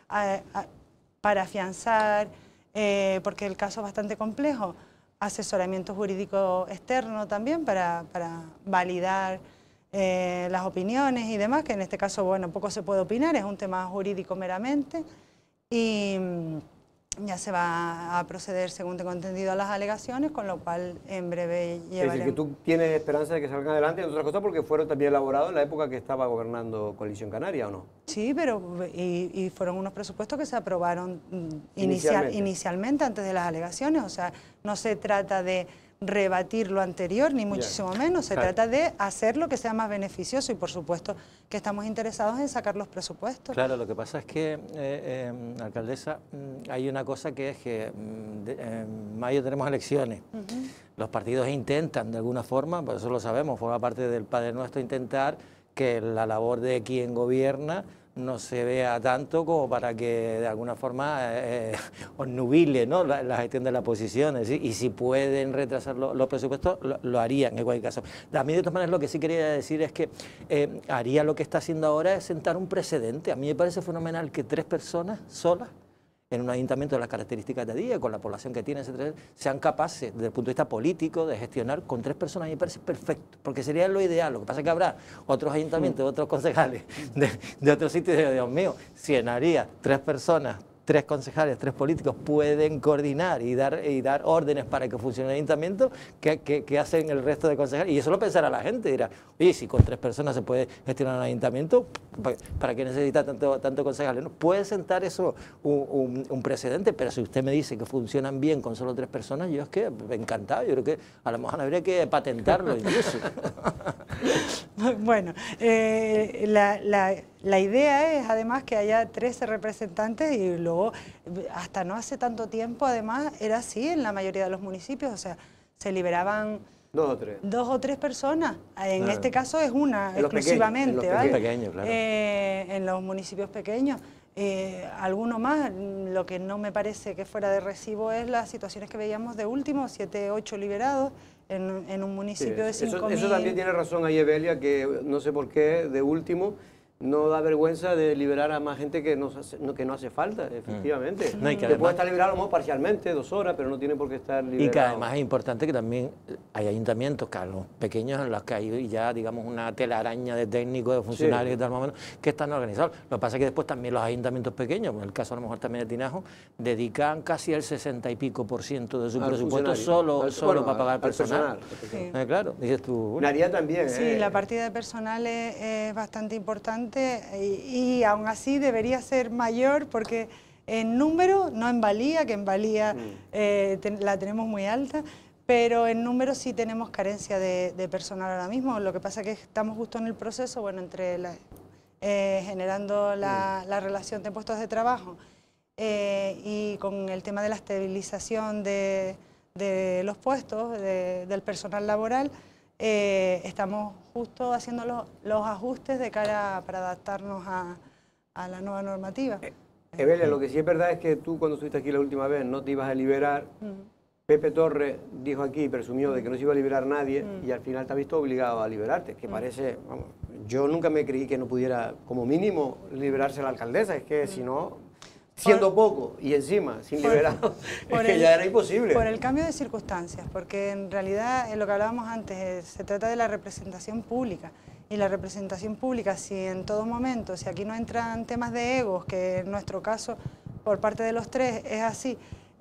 para afianzar, porque el caso es bastante complejo, asesoramiento jurídico externo también para validar las opiniones y demás, que en este caso, bueno, poco se puede opinar, es un tema jurídico meramente. ya se va a proceder, según tengo entendido, a las alegaciones, con lo cual en breve llevaremos... Es decir, que tú tienes esperanza de que salgan adelante, entre otras cosas porque fueron también elaborados en la época que estaba gobernando Coalición Canaria, ¿o no? Sí, pero y fueron unos presupuestos que se aprobaron inicialmente antes de las alegaciones, o sea, no se trata de rebatir lo anterior, ni muchísimo menos, se trata de hacer lo que sea más beneficioso y por supuesto que estamos interesados en sacar los presupuestos. Claro, lo que pasa es que, alcaldesa, hay una cosa que es que en mayo tenemos elecciones. Los partidos intentan de alguna forma, por eso lo sabemos, forma parte del Padre Nuestro, intentar que la labor de quien gobierna no se vea tanto como para que de alguna forma obnubile, ¿no?, la gestión de las posiciones, ¿sí? Y si pueden retrasar los presupuestos, lo harían en cualquier caso. A mí de todas maneras lo que sí quería decir es que haría lo que está haciendo ahora es sentar un precedente. A mí me parece fenomenal que 3 personas solas en un ayuntamiento de las características de día, con la población que tiene, etcétera, sean capaces, desde el punto de vista político, de gestionar con 3 personas. A mí me parece perfecto, porque sería lo ideal. Lo que pasa es que habrá otros ayuntamientos, otros concejales de otros sitios, de Dios mío, si en Aría 3 personas, 3 concejales, 3 políticos pueden coordinar y dar órdenes para que funcione el ayuntamiento, ¿qué hacen el resto de concejales? Y eso lo pensará la gente, dirá, oye, si con 3 personas se puede gestionar un ayuntamiento, ¿para qué necesita tanto concejales? ¿No? Puede sentar eso un precedente, pero si usted me dice que funcionan bien con solo 3 personas, yo es que encantado, yo creo que a lo mejor habría que patentarlo incluso. Bueno, la idea es además que haya 13 representantes y luego, hasta no hace tanto tiempo, además, era así en la mayoría de los municipios, o sea, se liberaban 2 o 3 personas. En este caso es una exclusivamente, ¿vale? Pequeños, claro. En los municipios pequeños. Alguno más, lo que no me parece que fuera de recibo es las situaciones que veíamos de último, 7, 8 liberados en un municipio de 5.000. Eso también tiene razón ahí Evelia, que no sé por qué, de último, no da vergüenza de liberar a más gente que no hace falta, efectivamente. No, y que puede estar liberado a lo mejor parcialmente, 2 horas, pero no tiene por qué estar liberado. Y que además es importante que también hay ayuntamientos, los pequeños, en los que hay ya, digamos, una telaraña de técnicos, de funcionarios y tal, más o menos, que están organizados. Lo que pasa es que después también los ayuntamientos pequeños, en el caso a lo mejor también de Tinajo, dedican casi el 60 y pico % de su presupuesto solo para pagar personal. Claro, dices tú. Naría también. Sí, la partida de personal es bastante importante. Y aún así debería ser mayor porque en número, no en valía, que en valía la tenemos muy alta, pero en número sí tenemos carencia de personal ahora mismo. Lo que pasa es que estamos justo en el proceso, bueno, generando la relación de puestos de trabajo y con el tema de la estabilización de los puestos, del personal laboral. Estamos justo haciendo los ajustes de cara para adaptarnos a la nueva normativa. Evelia, lo que sí es verdad es que tú cuando estuviste aquí la última vez no te ibas a liberar. Pepe Torres dijo aquí, presumió de que no se iba a liberar nadie y al final te has visto obligado a liberarte, que parece, vamos, yo nunca me creí que no pudiera como mínimo liberarse la alcaldesa, es que si no... Siendo poco y encima sin liberado, es que ya era imposible. Por el cambio de circunstancias, porque en realidad, en lo que hablábamos antes, se trata de la representación pública. Y la representación pública, si en todo momento, si aquí no entran temas de egos, que en nuestro caso, por parte de los 3, es así,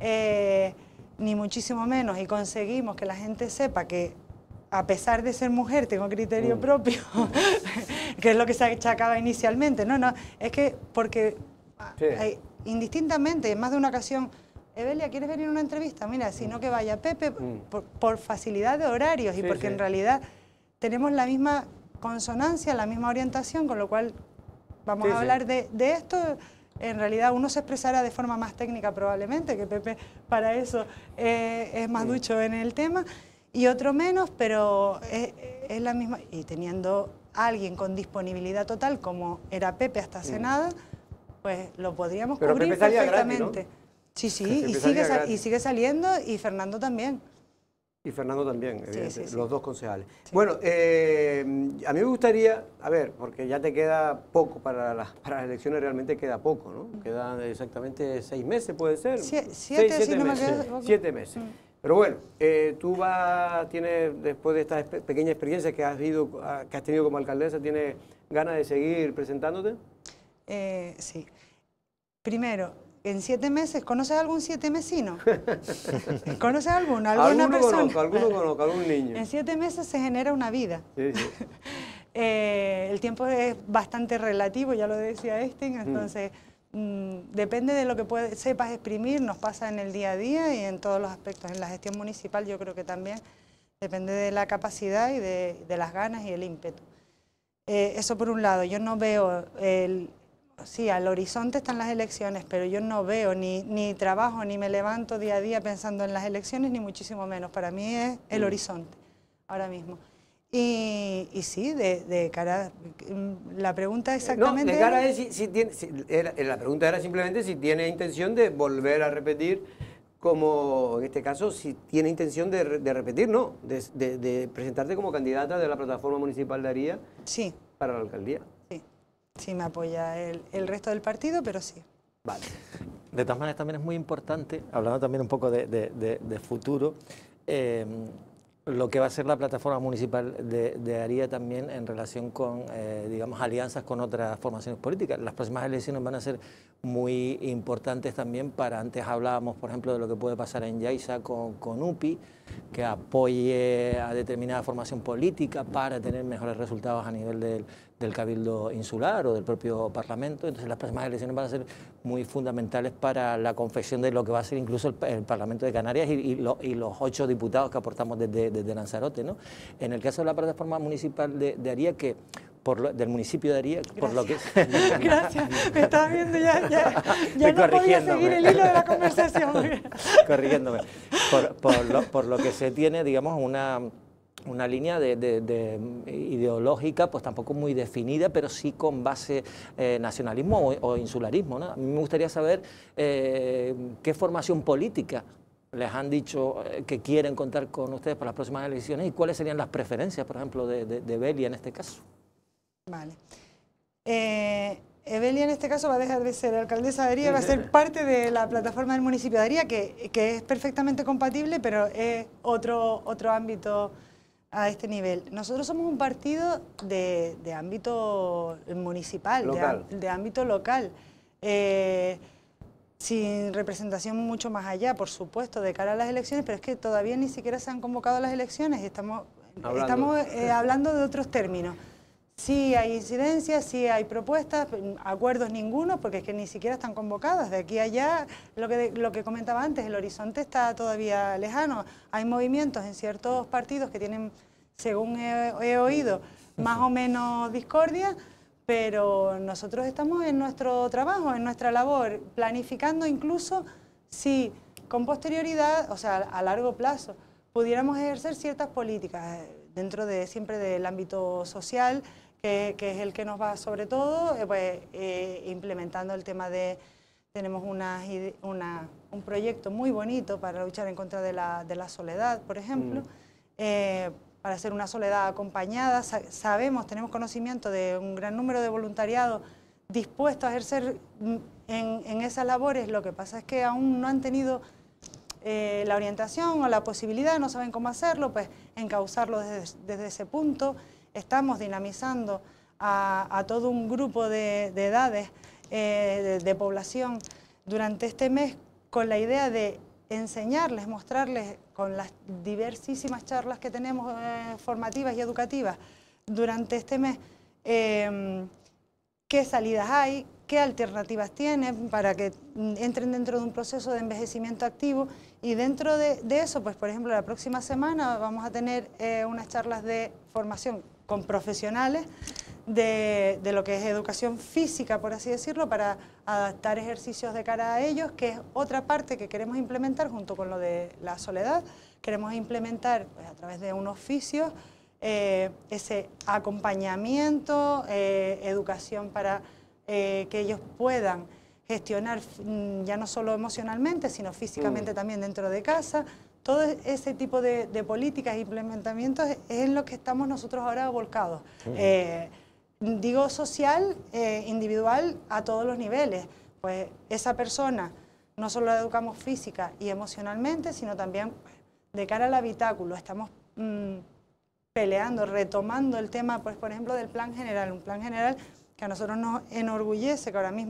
ni muchísimo menos, y conseguimos que la gente sepa que, a pesar de ser mujer, tengo criterio propio, que es lo que se achacaba inicialmente. No, es que porque... Hay, indistintamente, en más de una ocasión, Evelia, ¿quieres venir a una entrevista? Mira, sino que vaya Pepe, por facilidad de horarios y porque en realidad tenemos la misma consonancia, la misma orientación, con lo cual vamos a hablar de esto. En realidad uno se expresará de forma más técnica probablemente, que Pepe para eso es más ducho en el tema, y otro menos, pero es la misma, y teniendo a alguien con disponibilidad total como era Pepe hasta hace nada, pues lo podríamos cubrir perfectamente. Gratis, ¿no? Sí, y sigue saliendo, y Fernando también. Y Fernando también, los 2 concejales. Bueno, a mí me gustaría, a ver, porque ya te queda poco para las elecciones, realmente queda poco, ¿no? Quedan exactamente 6 meses, ¿puede ser? 7 meses. 7 meses. Pero bueno, tú tienes, después de esta pequeña experiencia que has tenido como alcaldesa, ¿tienes ganas de seguir presentándote? Sí. Primero, en 7 meses, ¿conoces algún 7 mesino? ¿Conoces alguna persona? Alguno conozco, algún niño. En 7 meses se genera una vida. Sí, sí. El tiempo es bastante relativo, ya lo decía Einstein, entonces depende de lo que sepas exprimir, nos pasa en el día a día y en todos los aspectos. En la gestión municipal yo creo que también depende de la capacidad y de las ganas y el ímpetu. Eso por un lado, yo no veo, sí, al horizonte están las elecciones, pero yo no veo ni trabajo, ni me levanto día a día pensando en las elecciones, ni muchísimo menos. Para mí es el horizonte, ahora mismo. Y sí, de cara, la pregunta exactamente... No, de cara es la pregunta era simplemente si tiene intención de volver a repetir, como en este caso, si tiene intención de repetir, no, de presentarte como candidata de la plataforma municipal de Aría sí, para la alcaldía. Sí, me apoya el resto del partido, pero sí. Vale. De todas maneras, también es muy importante, hablando también un poco de futuro, lo que va a ser la plataforma municipal de Aría también en relación con, digamos, alianzas con otras formaciones políticas. Las próximas elecciones van a ser muy importantes también para, antes hablábamos, por ejemplo, de lo que puede pasar en Yaiza con UPI, que apoye a determinada formación política para tener mejores resultados a nivel del Cabildo Insular o del propio Parlamento. Entonces las próximas elecciones van a ser muy fundamentales para la confección de lo que va a ser incluso el Parlamento de Canarias y los 8 diputados que aportamos desde Lanzarote, ¿no? En el caso de la plataforma municipal de Aría, que del municipio de Aría, por lo que... Gracias, me estaba viendo ya no podía seguir el hilo de la conversación. Corrigiéndome. Por lo que se tiene, digamos, una línea ideológica, pues tampoco muy definida, pero sí con base nacionalismo o insularismo, ¿no? A mí me gustaría saber qué formación política les han dicho que quieren contar con ustedes para las próximas elecciones y cuáles serían las preferencias, por ejemplo, de Belia en este caso. Vale. Belia en este caso va a dejar de ser alcaldesa de Aría, va a ser parte de la plataforma del municipio de Aría, que es perfectamente compatible, pero es otro ámbito a este nivel. Nosotros somos un partido de ámbito municipal, de ámbito local, sin representación mucho más allá, por supuesto, de cara a las elecciones, pero es que todavía ni siquiera se han convocado las elecciones, estamos hablando de otros términos. Sí hay incidencias, sí hay propuestas, acuerdos ninguno, porque es que ni siquiera están convocadas. De aquí a allá, lo que comentaba antes, el horizonte está todavía lejano. Hay movimientos en ciertos partidos que tienen, según he oído, más o menos discordia, pero nosotros estamos en nuestro trabajo, en nuestra labor, planificando incluso si con posterioridad, o sea, a largo plazo, pudiéramos ejercer ciertas políticas dentro siempre del ámbito social, que es el que nos va sobre todo, implementando el tema de... Tenemos un proyecto muy bonito para luchar en contra de la soledad, por ejemplo, para hacer una soledad acompañada. Tenemos conocimiento de un gran número de voluntariados dispuestos a ejercer en esas labores. Lo que pasa es que aún no han tenido la orientación o la posibilidad, no saben cómo hacerlo, pues encauzarlo desde ese punto. Estamos dinamizando a todo un grupo de edades, de población, durante este mes con la idea de enseñarles, mostrarles con las diversísimas charlas que tenemos formativas y educativas durante este mes, qué salidas hay, qué alternativas tienen para que entren dentro de un proceso de envejecimiento activo. Y dentro de eso, pues por ejemplo, la próxima semana vamos a tener unas charlas de formación con profesionales de lo que es educación física, por así decirlo, para adaptar ejercicios de cara a ellos, que es otra parte que queremos implementar junto con lo de la soledad. Queremos implementar, pues, a través de un oficio, ese acompañamiento, educación para que ellos puedan gestionar ya no solo emocionalmente, sino físicamente también dentro de casa. Todo ese tipo de políticas e implementamientos es en lo que estamos nosotros ahora volcados. Digo social, individual, a todos los niveles. Pues esa persona no solo la educamos física y emocionalmente, sino también de cara al habitáculo. Estamos peleando, retomando el tema, pues por ejemplo, del plan general. Un plan general que a nosotros nos enorgullece, que ahora mismo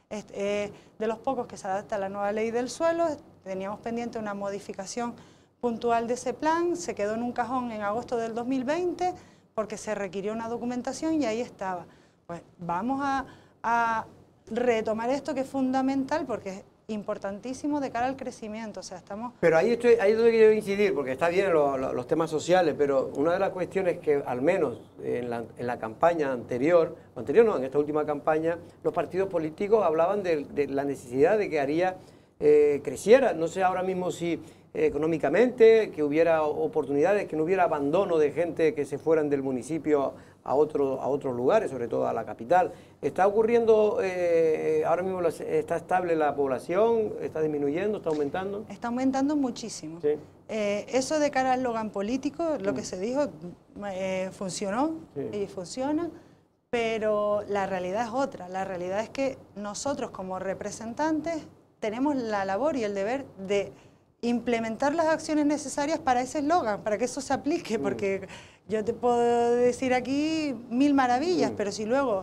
de los pocos que se adapta a la nueva ley del suelo. Teníamos pendiente una modificación puntual de ese plan, se quedó en un cajón en agosto del 2020 porque se requirió una documentación y ahí estaba. Pues vamos a retomar esto, que es fundamental porque es importantísimo de cara al crecimiento. O sea, estamos... Pero ahí es donde quiero incidir, porque está bien los temas sociales, pero una de las cuestiones que al menos en la campaña anterior no, en esta última campaña, los partidos políticos hablaban de la necesidad de que Aría creciera. No sé ahora mismo si económicamente, que hubiera oportunidades, que no hubiera abandono de gente que se fueran del municipio a otros lugares, sobre todo a la capital. ¿Está ocurriendo, ahora mismo está estable la población, está disminuyendo, está aumentando? Está aumentando muchísimo. Sí. Eso de cara al eslogan político, lo que se dijo, funcionó y funciona, pero la realidad es otra. La realidad es que nosotros como representantes tenemos la labor y el deber de implementar las acciones necesarias para ese eslogan, para que eso se aplique, porque yo te puedo decir aquí mil maravillas, pero si luego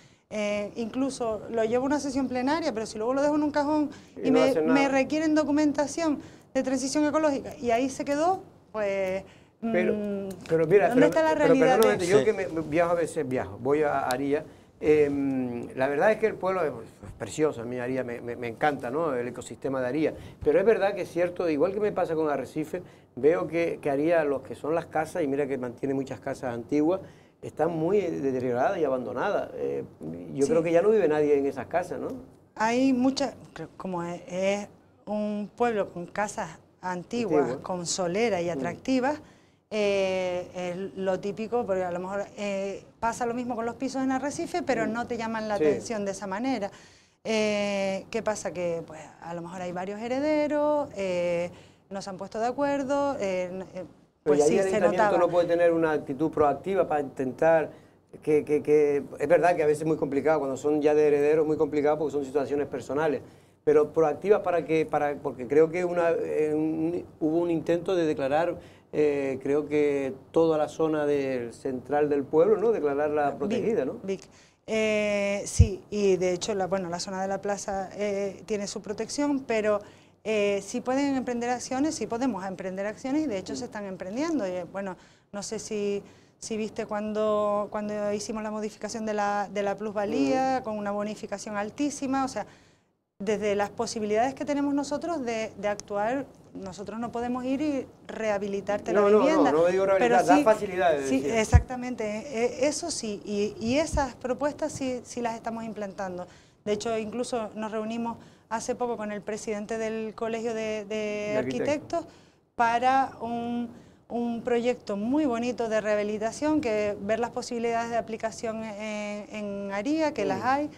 incluso lo llevo a una sesión plenaria, pero si luego lo dejo en un cajón y me requieren documentación de transición ecológica y ahí se quedó, pues pero mira, ¿dónde está la realidad? Yo que viajo a veces, voy a Aría. La verdad es que el pueblo es precioso, a mí Aría me encanta, ¿no? El ecosistema de Aría, pero es verdad que es cierto, igual que me pasa con Arrecife, veo que Aría, los que son las casas, y mira que mantiene muchas casas antiguas, están muy deterioradas y abandonadas. Yo creo que ya no vive nadie en esas casas, ¿no? Hay muchas, como es un pueblo con casas antiguas, con solera y atractivas, es lo típico, porque a lo mejor pasa lo mismo con los pisos en Arrecife, pero no te llaman la atención de esa manera. ¿Qué pasa? Que pues, a lo mejor hay varios herederos, no se han puesto de acuerdo, pues sí, el ayuntamiento no puede tener una actitud proactiva para intentar que es verdad que a veces es muy complicado, cuando son ya de herederos es muy complicado porque son situaciones personales, pero proactivas porque creo que hubo un intento de declarar creo que toda la zona central del pueblo, ¿no? Declararla protegida, ¿no? Sí, y de hecho la zona de la plaza tiene su protección, pero sí pueden emprender acciones, sí podemos emprender acciones y de hecho se están emprendiendo. Bueno, no sé si viste cuando hicimos la modificación de la plusvalía, con una bonificación altísima, o sea, desde las posibilidades que tenemos nosotros de actuar, nosotros no podemos ir y rehabilitarte la vivienda. No digo rehabilitar, pero da facilidades. Sí, exactamente, eso sí, y esas propuestas sí las estamos implementando. De hecho, incluso nos reunimos hace poco con el presidente del Colegio de Arquitectos para un proyecto muy bonito de rehabilitación, que ver las posibilidades de aplicación en Aría, que las hay,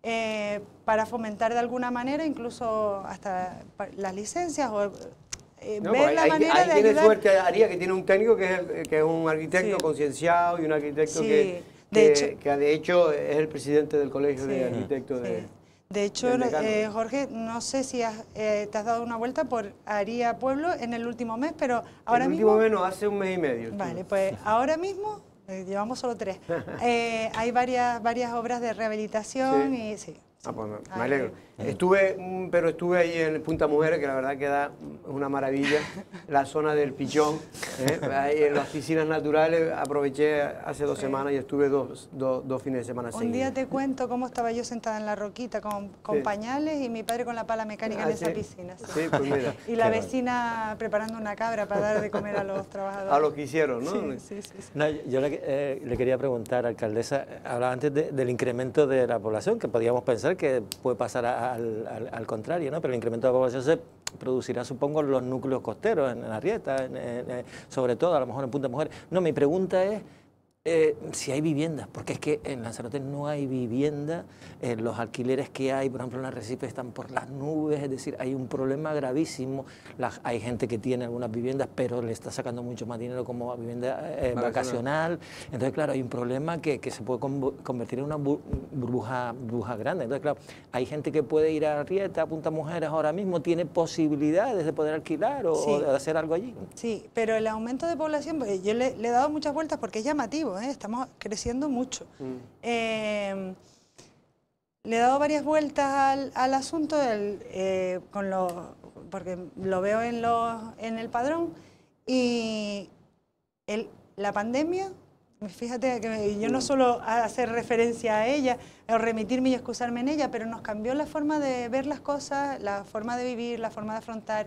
para fomentar de alguna manera incluso hasta las licencias o ver la manera de ayudar. Tiene suerte Aría, que tiene un técnico que es un arquitecto concienciado y un arquitecto que de hecho es el presidente del Colegio de Arquitectos de hecho, Jorge, no sé si te has dado una vuelta por Aría Pueblo en el último mes, pero ahora mismo... El último mes no, hace un mes y medio. Vale, pues ahora mismo, llevamos solo 3, hay varias obras de rehabilitación y sí. Pues me alegro. Estuve ahí en Punta Mujeres, que la verdad que da una maravilla, la zona del Pichón, ahí en las piscinas naturales, aproveché hace 2 semanas y estuve dos fines de semana seguidos. Un día te cuento cómo estaba yo sentada en la roquita con pañales y mi padre con la pala mecánica en esa piscina. Sí, pues mira. Y la vecina preparando una cabra para dar de comer a los trabajadores. A los que hicieron, ¿no? Sí. No, yo le quería preguntar, alcaldesa, hablaba antes del incremento de la población, que podíamos pensar que puede pasar al contrario, ¿no? Pero el incremento de la población se producirá, supongo, en los núcleos costeros, en Arrieta, sobre todo, a lo mejor en Punta Mujeres. No, mi pregunta es si hay viviendas, porque es que en Lanzarote no hay vivienda, los alquileres que hay, por ejemplo, en Arrecife están por las nubes, es decir, hay un problema gravísimo. Hay gente que tiene algunas viviendas, pero le está sacando mucho más dinero como vivienda vacacional. Entonces, claro, hay un problema que se puede convertir en una burbuja grande. Entonces, claro, hay gente que puede ir a Arrieta, a Punta Mujeres ahora mismo, tiene posibilidades de poder alquilar o de hacer algo allí. Sí, pero el aumento de población, pues, yo le he dado muchas vueltas porque es llamativo. Estamos creciendo mucho. le he dado varias vueltas al asunto, porque lo veo en el padrón, y la pandemia, fíjate que yo no suelo hacer referencia a ella, o remitirme y excusarme en ella, pero nos cambió la forma de ver las cosas, la forma de vivir, la forma de afrontar.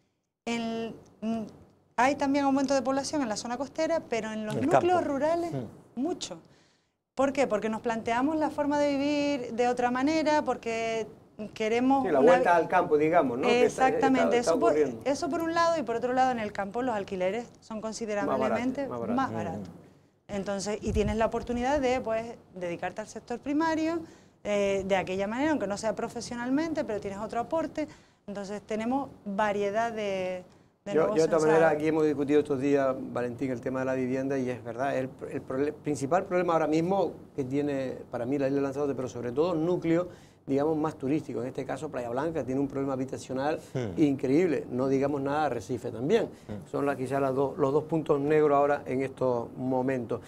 Hay también aumento de población en la zona costera, pero en los núcleos rurales, mucho. ¿Por qué? Porque nos planteamos la forma de vivir de otra manera, porque queremos... Sí, la vuelta al campo, digamos, ¿no? Exactamente, eso por un lado, y por otro lado en el campo los alquileres son considerablemente más baratos. Entonces, y tienes la oportunidad de dedicarte al sector primario de aquella manera, aunque no sea profesionalmente, pero tienes otro aporte. Entonces tenemos variedad de yo de todas maneras, aquí hemos discutido estos días, Valentín, el tema de la vivienda, y es verdad, el principal problema ahora mismo que tiene para mí la isla de Lanzarote, pero sobre todo núcleo, digamos, más turístico. En este caso, Playa Blanca tiene un problema habitacional increíble. No digamos nada, Arrecife también. Son quizás los dos puntos negros ahora en estos momentos.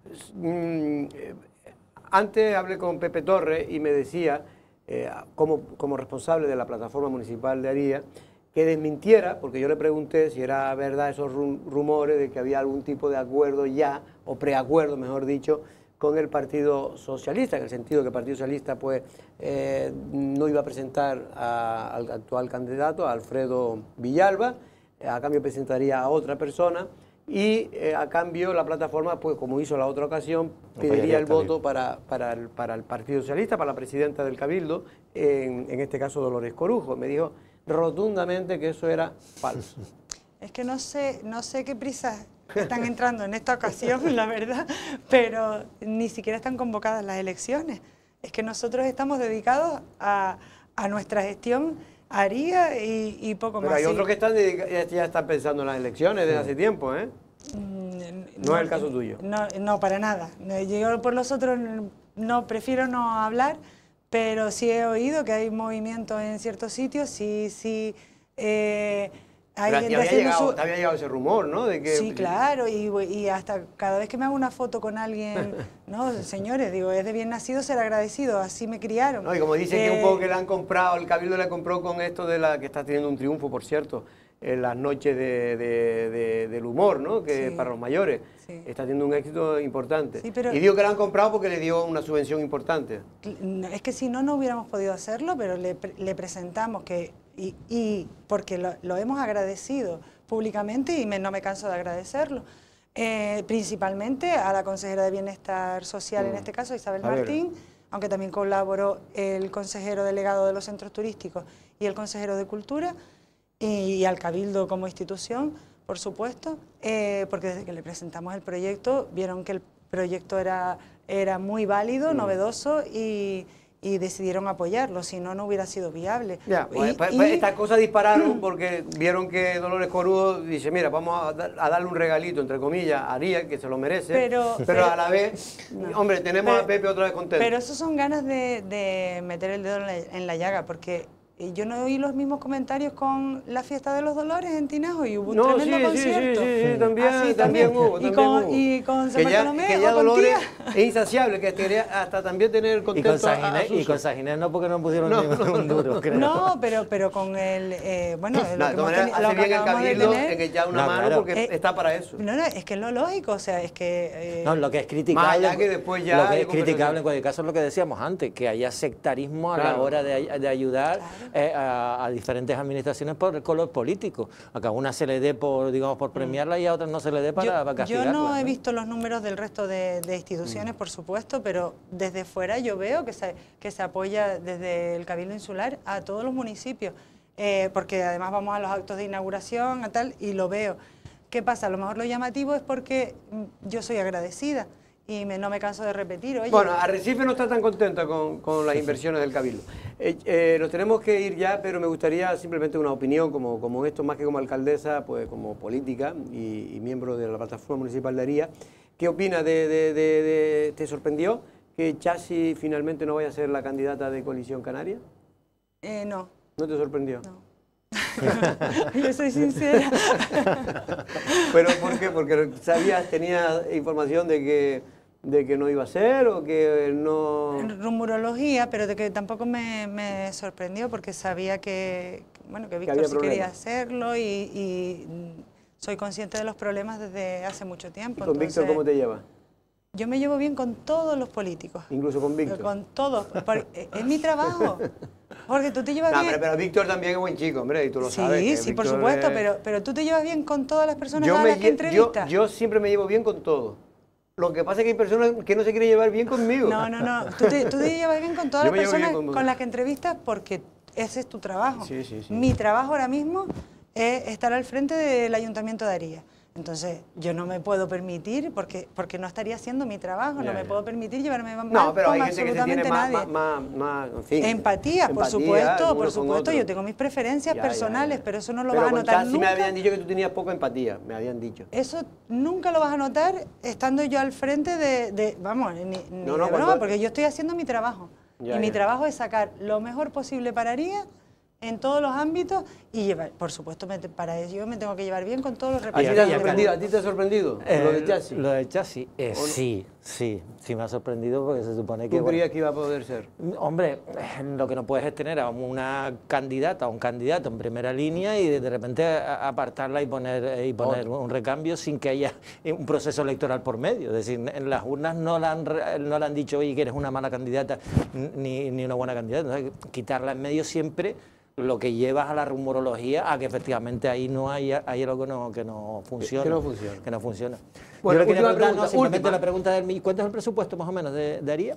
Antes hablé con Pepe Torres y me decía, como responsable de la plataforma municipal de Aría, que desmintiera, porque yo le pregunté si era verdad esos rumores de que había algún tipo de acuerdo ya, o preacuerdo, mejor dicho, con el Partido Socialista, en el sentido que el Partido Socialista pues, no iba a presentar al actual candidato, a Alfredo Villalba, a cambio presentaría a otra persona, y a cambio la plataforma, pues como hizo la otra ocasión, pediría el voto para el Partido Socialista, para la presidenta del Cabildo, en este caso Dolores Corujo. Me dijo rotundamente que eso era falso. Es que no sé qué prisas están entrando en esta ocasión, la verdad, pero ni siquiera están convocadas las elecciones. Es que nosotros estamos dedicados a nuestra gestión, Aría y poco más. Pero hay otros que ya están pensando en las elecciones desde hace tiempo, ¿eh? No es el caso tuyo. No, para nada. Yo por los otros prefiero no hablar, pero sí he oído que hay movimientos en ciertos sitios, sí. Pero te había llegado ese rumor, ¿no? De que... Sí, claro, y hasta cada vez que me hago una foto con alguien, no, señores, digo, es de bien nacido ser agradecido, así me criaron. No, y como dicen que un poco que le han comprado, el Cabildo le compró con esto de que está teniendo un triunfo, por cierto, en las noches del humor, ¿no? Que para los mayores está teniendo un éxito importante. Sí, y digo que le han comprado porque le dio una subvención importante. Es que si no hubiéramos podido hacerlo, pero le presentamos que... Y porque lo hemos agradecido públicamente y no me canso de agradecerlo, principalmente a la consejera de Bienestar Social, en este caso Isabel Martín, aunque también colaboró el consejero delegado de los centros turísticos y el consejero de Cultura, y al Cabildo como institución, por supuesto, porque desde que le presentamos el proyecto, vieron que el proyecto era muy válido, novedoso, y decidieron apoyarlo, si no, no hubiera sido viable. Ya, estas cosas dispararon porque vieron que Dolores Corujo dice, mira, vamos a darle un regalito, entre comillas, a Aría, que se lo merece, pero a la vez, hombre, tenemos a Pepe otra vez contento. Pero eso son ganas de meter el dedo en la llaga, porque yo no oí los mismos comentarios con la fiesta de los Dolores en Tinajo y hubo un tremendo concierto. Sí, también hubo. Y con San Bartolomé, que ya Dolores es insaciable, que quería hasta también tener contento y con Saginés no, porque no pusieron un duro, creo. No, pero con el... bueno, hace bien el Cabildo en echar una mano porque está para eso. No, es que es lo lógico, o sea, es que... no, lo que es criticable... que después ya lo que es criticable en cualquier caso es lo que decíamos antes, que haya sectarismo a la hora de ayudar a diferentes administraciones por el color político. A una se le dé por premiarla y a otras no se le dé para castigarla. Yo no he visto los números del resto de instituciones, por supuesto, pero desde fuera yo veo que se apoya desde el Cabildo Insular a todos los municipios, porque además vamos a los actos de inauguración y lo veo. ¿Qué pasa? A lo mejor lo llamativo es porque yo soy agradecida. Y no me canso de repetir. Oye, bueno, Arrecife no está tan contenta con las inversiones del Cabildo. Nos tenemos que ir ya, pero me gustaría simplemente una opinión como esto, más que como alcaldesa, pues como política y miembro de la plataforma municipal de Aría. ¿Qué opina te sorprendió que Chasi finalmente no vaya a ser la candidata de Coalición Canaria? No. ¿No te sorprendió? No. Yo soy sincera. ¿Pero por qué? Porque tenías información de de que no iba a ser o que no...? Rumorología, pero de que tampoco me sorprendió porque sabía que Víctor sí quería hacerlo y soy consciente de los problemas desde hace mucho tiempo. ¿Y con Víctor cómo te llevas? Yo me llevo bien con todos los políticos. ¿Incluso con Víctor? Con todos. Es mi trabajo. Porque tú te llevas bien... Pero Víctor también es buen chico, hombre, y tú lo sabes. Sí, sí, por supuesto, pero tú te llevas bien con todas las personas a las que entrevistas. Yo siempre me llevo bien con todos. Lo que pasa es que hay personas que no se quieren llevar bien conmigo. No. Tú te llevas bien con todas las personas con las que entrevistas porque ese es tu trabajo. Sí. Mi trabajo ahora mismo es estar al frente del Ayuntamiento de Aría. Entonces, yo no me puedo permitir, porque no estaría haciendo mi trabajo, no me puedo permitir llevarme mal pero hay con gente que se tiene más, en fin, empatía, por supuesto, yo tengo mis preferencias personales, pero eso no lo vas a notar nunca. Me habían dicho que tú tenías poca empatía, me habían dicho. Eso nunca lo vas a notar estando yo al frente de broma, porque yo estoy haciendo mi trabajo. Mi trabajo es sacar lo mejor posible para Aría, en todos los ámbitos y llevar, por supuesto, para ello me tengo que llevar bien con todos los representantes. ¿A ti te ha sorprendido lo de Chasi? Lo de Chasi, sí me ha sorprendido porque se supone que... ¿Tú creías que iba a poder ser? Hombre, lo que no puedes es tener a una candidata o un candidato en primera línea y de repente apartarla y poner un recambio sin que haya un proceso electoral por medio. Es decir, en las urnas no le han dicho, oye, que eres una mala candidata ni una buena candidata. Entonces, quitarla en medio siempre lo que llevas a la rumorología a que efectivamente ahí no hay algo que no funciona. Que no funciona. Bueno, yo quería preguntar, simplemente la pregunta del ¿cuánto es el presupuesto más o menos de Aría?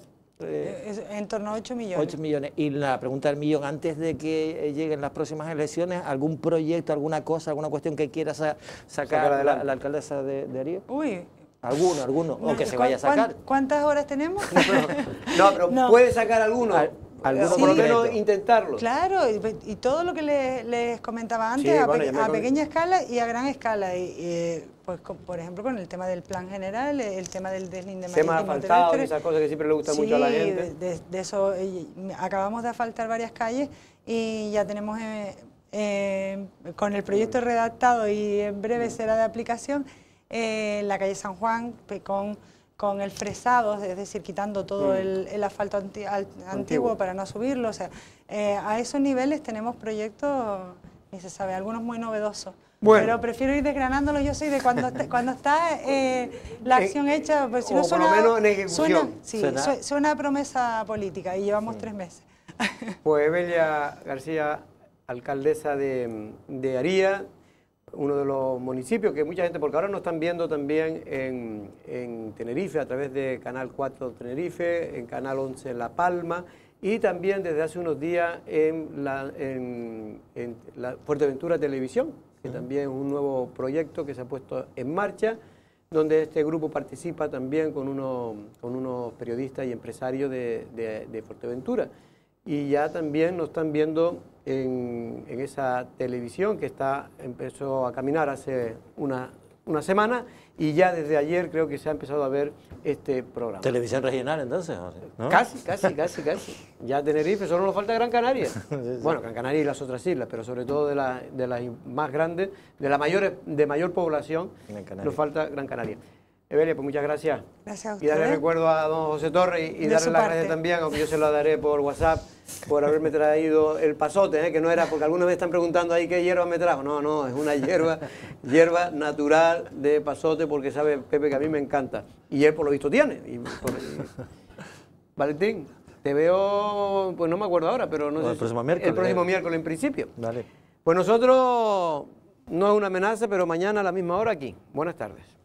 En torno a 8 millones. 8 millones. Y la pregunta del millón, antes de que lleguen las próximas elecciones, ¿algún proyecto, alguna cosa, alguna cuestión que quiera sacar la alcaldesa de Aría? Uy. Alguno, o que se vaya a sacar. ¿Cuántas horas tenemos? Pero puede sacar alguno. Por lo menos intentarlo. Claro, y todo lo que les comentaba antes, a pequeña escala y a gran escala. Pues, por ejemplo, con el tema del plan general, el tema del deslinde marítimo asfaltado y esas cosas que siempre le gustan mucho a la gente. De eso, acabamos de asfaltar varias calles y ya tenemos con el proyecto redactado y en breve será de aplicación, la calle San Juan con el fresado, es decir, quitando todo el asfalto antiguo para no subirlo. O sea, a esos niveles tenemos proyectos, ni se sabe, algunos muy novedosos. Bueno. Pero prefiero ir desgranándolos, yo soy de cuando está la acción hecha, pues si no suena, por lo menos en ejecución. Suena a promesa política y llevamos 3 meses. Pues Evelia García, alcaldesa de Aría, uno de los municipios que mucha gente, porque ahora nos están viendo también en Tenerife, a través de Canal 4 Tenerife, en Canal 11 La Palma, y también desde hace unos días en la Fuerteventura Televisión, que también es un nuevo proyecto que se ha puesto en marcha, donde este grupo participa también con unos periodistas y empresarios de Fuerteventura. Y ya también nos están viendo en esa televisión que empezó a caminar hace una semana y ya desde ayer creo que se ha empezado a ver este programa. ¿Televisión regional entonces? ¿No? Casi. Ya Tenerife, solo nos falta Gran Canaria. Sí. Bueno, Gran Canaria y las otras islas, pero sobre todo de las más grandes, de mayor población, nos falta Gran Canaria. Evelia, pues muchas gracias. Gracias a usted. Y darle recuerdo a don José Torres y darle las gracias también, aunque yo se lo daré por WhatsApp, por haberme traído el pasote, que no era, porque alguna vez están preguntando ahí qué hierba me trajo. No, es una hierba natural de pasote, porque sabe Pepe que a mí me encanta. Y él por lo visto tiene. Valentín, te veo, pues no me acuerdo ahora, pero no sé. El próximo miércoles. El próximo miércoles en principio. Vale. Pues nosotros, no es una amenaza, pero mañana a la misma hora aquí. Buenas tardes.